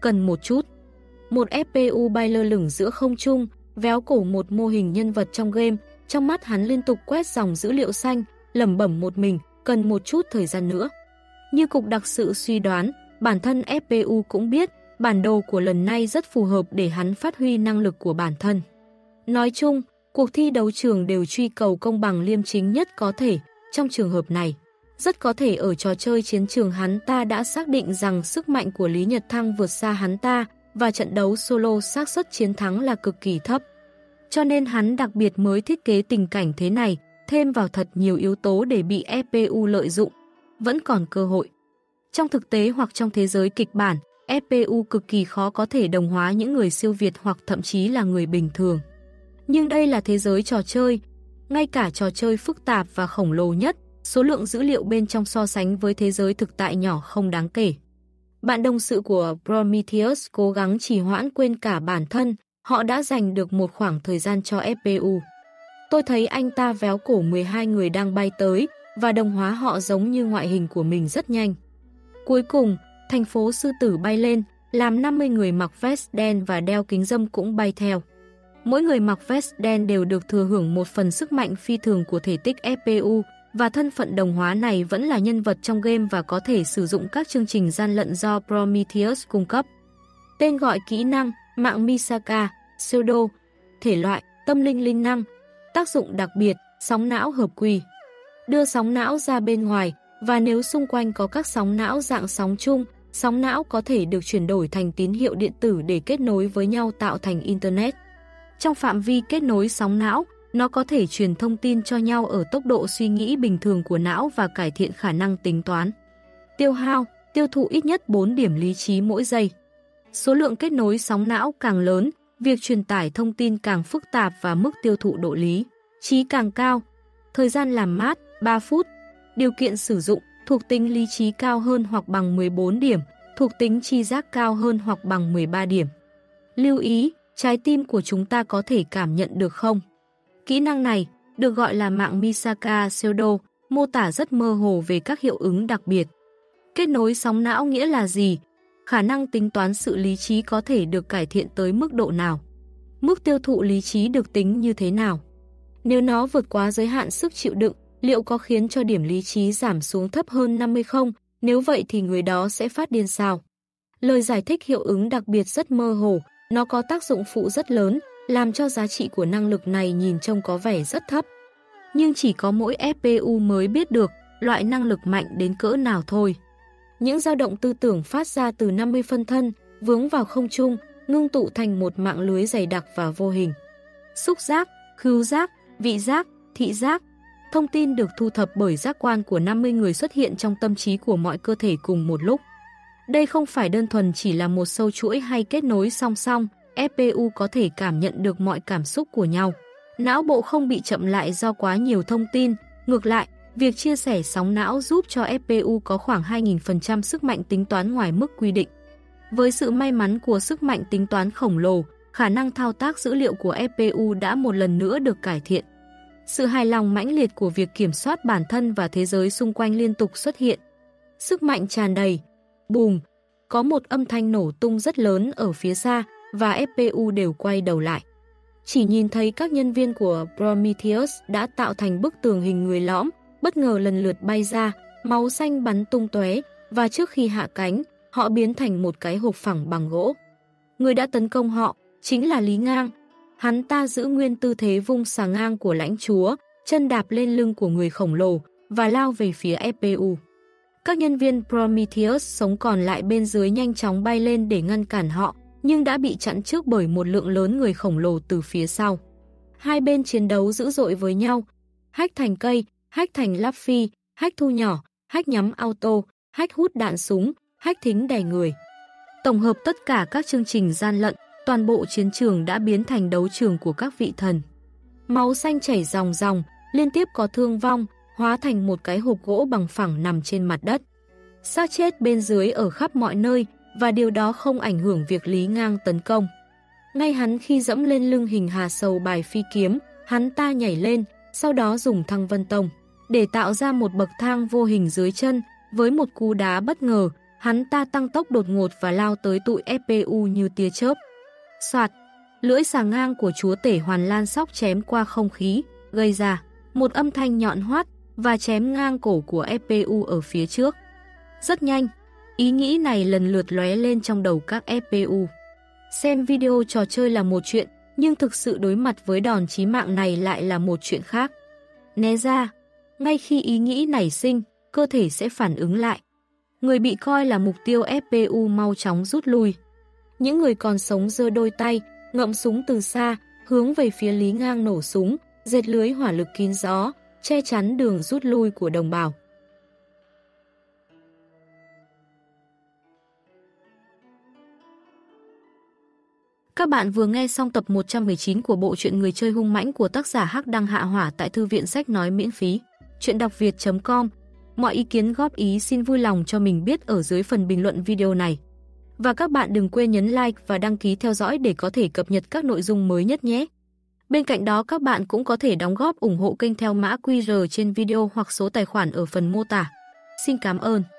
S1: cần một chút. Một FPU bay lơ lửng giữa không trung, véo cổ một mô hình nhân vật trong game, trong mắt hắn liên tục quét dòng dữ liệu xanh, lẩm bẩm một mình, cần một chút thời gian nữa. Như cục đặc sự suy đoán, bản thân FPU cũng biết, bản đồ của lần này rất phù hợp để hắn phát huy năng lực của bản thân. Nói chung, cuộc thi đấu trường đều truy cầu công bằng liêm chính nhất có thể, trong trường hợp này. Rất có thể ở trò chơi chiến trường hắn ta đã xác định rằng sức mạnh của Lý Nhật Thăng vượt xa hắn ta và trận đấu solo xác suất chiến thắng là cực kỳ thấp. Cho nên hắn đặc biệt mới thiết kế tình cảnh thế này, thêm vào thật nhiều yếu tố để bị FPU lợi dụng. Vẫn còn cơ hội. Trong thực tế hoặc trong thế giới kịch bản, FPU cực kỳ khó có thể đồng hóa những người siêu việt hoặc thậm chí là người bình thường. Nhưng đây là thế giới trò chơi. Ngay cả trò chơi phức tạp và khổng lồ nhất, số lượng dữ liệu bên trong so sánh với thế giới thực tại nhỏ không đáng kể. Bạn đồng sự của Prometheus cố gắng trì hoãn quên cả bản thân, họ đã dành được một khoảng thời gian cho FPU. Tôi thấy anh ta véo cổ 12 người đang bay tới và đồng hóa họ giống như ngoại hình của mình rất nhanh. Cuối cùng, thành phố sư tử bay lên, làm 50 người mặc vest đen và đeo kính râm cũng bay theo. Mỗi người mặc vest đen đều được thừa hưởng một phần sức mạnh phi thường của thể tích FPU, và thân phận đồng hóa này vẫn là nhân vật trong game và có thể sử dụng các chương trình gian lận do Prometheus cung cấp. Tên gọi kỹ năng, mạng Misaka, pseudo, thể loại, tâm linh linh năng, tác dụng đặc biệt, sóng não hợp quỳ. Đưa sóng não ra bên ngoài, và nếu xung quanh có các sóng não dạng sóng chung, sóng não có thể được chuyển đổi thành tín hiệu điện tử để kết nối với nhau tạo thành Internet. Trong phạm vi kết nối sóng não, nó có thể truyền thông tin cho nhau ở tốc độ suy nghĩ bình thường của não và cải thiện khả năng tính toán. Tiêu hao, tiêu thụ ít nhất 4 điểm lý trí mỗi giây. Số lượng kết nối sóng não càng lớn, việc truyền tải thông tin càng phức tạp và mức tiêu thụ độ lý trí càng cao. Thời gian làm mát, 3 phút. Điều kiện sử dụng, thuộc tính lý trí cao hơn hoặc bằng 14 điểm, thuộc tính tri giác cao hơn hoặc bằng 13 điểm. Lưu ý, trái tim của chúng ta có thể cảm nhận được không? Kỹ năng này, được gọi là mạng Misaka pseudo, mô tả rất mơ hồ về các hiệu ứng đặc biệt. Kết nối sóng não nghĩa là gì? Khả năng tính toán sự lý trí có thể được cải thiện tới mức độ nào? Mức tiêu thụ lý trí được tính như thế nào? Nếu nó vượt quá giới hạn sức chịu đựng, liệu có khiến cho điểm lý trí giảm xuống thấp hơn 50 không? Nếu vậy thì người đó sẽ phát điên sao? Lời giải thích hiệu ứng đặc biệt rất mơ hồ, nó có tác dụng phụ rất lớn, làm cho giá trị của năng lực này nhìn trông có vẻ rất thấp. Nhưng chỉ có mỗi FPU mới biết được loại năng lực mạnh đến cỡ nào thôi. Những dao động tư tưởng phát ra từ 50 phân thân, vướng vào không trung, ngưng tụ thành một mạng lưới dày đặc và vô hình. Xúc giác, khứu giác, vị giác, thị giác. Thông tin được thu thập bởi giác quan của 50 người xuất hiện trong tâm trí của mọi cơ thể cùng một lúc. Đây không phải đơn thuần chỉ là một sâu chuỗi hay kết nối song song, FPU có thể cảm nhận được mọi cảm xúc của nhau. Não bộ không bị chậm lại do quá nhiều thông tin, ngược lại, việc chia sẻ sóng não giúp cho FPU có khoảng 2000% sức mạnh tính toán ngoài mức quy định. Với sự may mắn của sức mạnh tính toán khổng lồ, khả năng thao tác dữ liệu của FPU đã một lần nữa được cải thiện. Sự hài lòng mãnh liệt của việc kiểm soát bản thân và thế giới xung quanh liên tục xuất hiện. Sức mạnh tràn đầy. Bùm! Có một âm thanh nổ tung rất lớn ở phía xa và FPU đều quay đầu lại. Chỉ nhìn thấy các nhân viên của Prometheus đã tạo thành bức tường hình người lõm, bất ngờ lần lượt bay ra, máu xanh bắn tung tóe và trước khi hạ cánh, họ biến thành một cái hộp phẳng bằng gỗ. Người đã tấn công họ chính là Lý Ngang. Hắn ta giữ nguyên tư thế vung xà ngang của lãnh chúa, chân đạp lên lưng của người khổng lồ và lao về phía FPU. Các nhân viên Prometheus sống còn lại bên dưới nhanh chóng bay lên để ngăn cản họ, nhưng đã bị chặn trước bởi một lượng lớn người khổng lồ từ phía sau. Hai bên chiến đấu dữ dội với nhau, hack thành cây, hack thành lắp phi, hack thu nhỏ, hack nhắm auto, hack hút đạn súng, hack thính đè người. Tổng hợp tất cả các chương trình gian lận, toàn bộ chiến trường đã biến thành đấu trường của các vị thần. Máu xanh chảy ròng ròng, liên tiếp có thương vong, hóa thành một cái hộp gỗ bằng phẳng nằm trên mặt đất. Xác chết bên dưới ở khắp mọi nơi, và điều đó không ảnh hưởng việc Lý Ngang tấn công. Ngay hắn khi dẫm lên lưng hình hà sầu bài phi kiếm, hắn ta nhảy lên, sau đó dùng thăng vân tông để tạo ra một bậc thang vô hình dưới chân. Với một cú đá bất ngờ, Hắn ta tăng tốc đột ngột và lao tới tụi FPU như tia chớp. Soạt, lưỡi xà ngang của chúa tể Hoàn Lan Sóc chém qua không khí, gây ra một âm thanh nhọn hoắt và chém ngang cổ của FPU ở phía trước. Rất nhanh, ý nghĩ này lần lượt lóe lên trong đầu các FPU. Xem video trò chơi là một chuyện, nhưng thực sự đối mặt với đòn chí mạng này lại là một chuyện khác. Né ra, ngay khi ý nghĩ nảy sinh, cơ thể sẽ phản ứng lại. Người bị coi là mục tiêu FPU mau chóng rút lui. Những người còn sống giơ đôi tay, ngậm súng từ xa, hướng về phía Lý Ngang nổ súng, dệt lưới hỏa lực kín gió, che chắn đường rút lui của đồng bào. Các bạn vừa nghe xong tập 119 của bộ truyện Người chơi hung mãnh của tác giả Hắc Đăng Hạ Hỏa tại thư viện sách nói miễn phí. Truyện.đọc-việt.com. Mọi ý kiến góp ý xin vui lòng cho mình biết ở dưới phần bình luận video này. Và các bạn đừng quên nhấn like và đăng ký theo dõi để có thể cập nhật các nội dung mới nhất nhé. Bên cạnh đó các bạn cũng có thể đóng góp ủng hộ kênh theo mã QR trên video hoặc số tài khoản ở phần mô tả. Xin cảm ơn.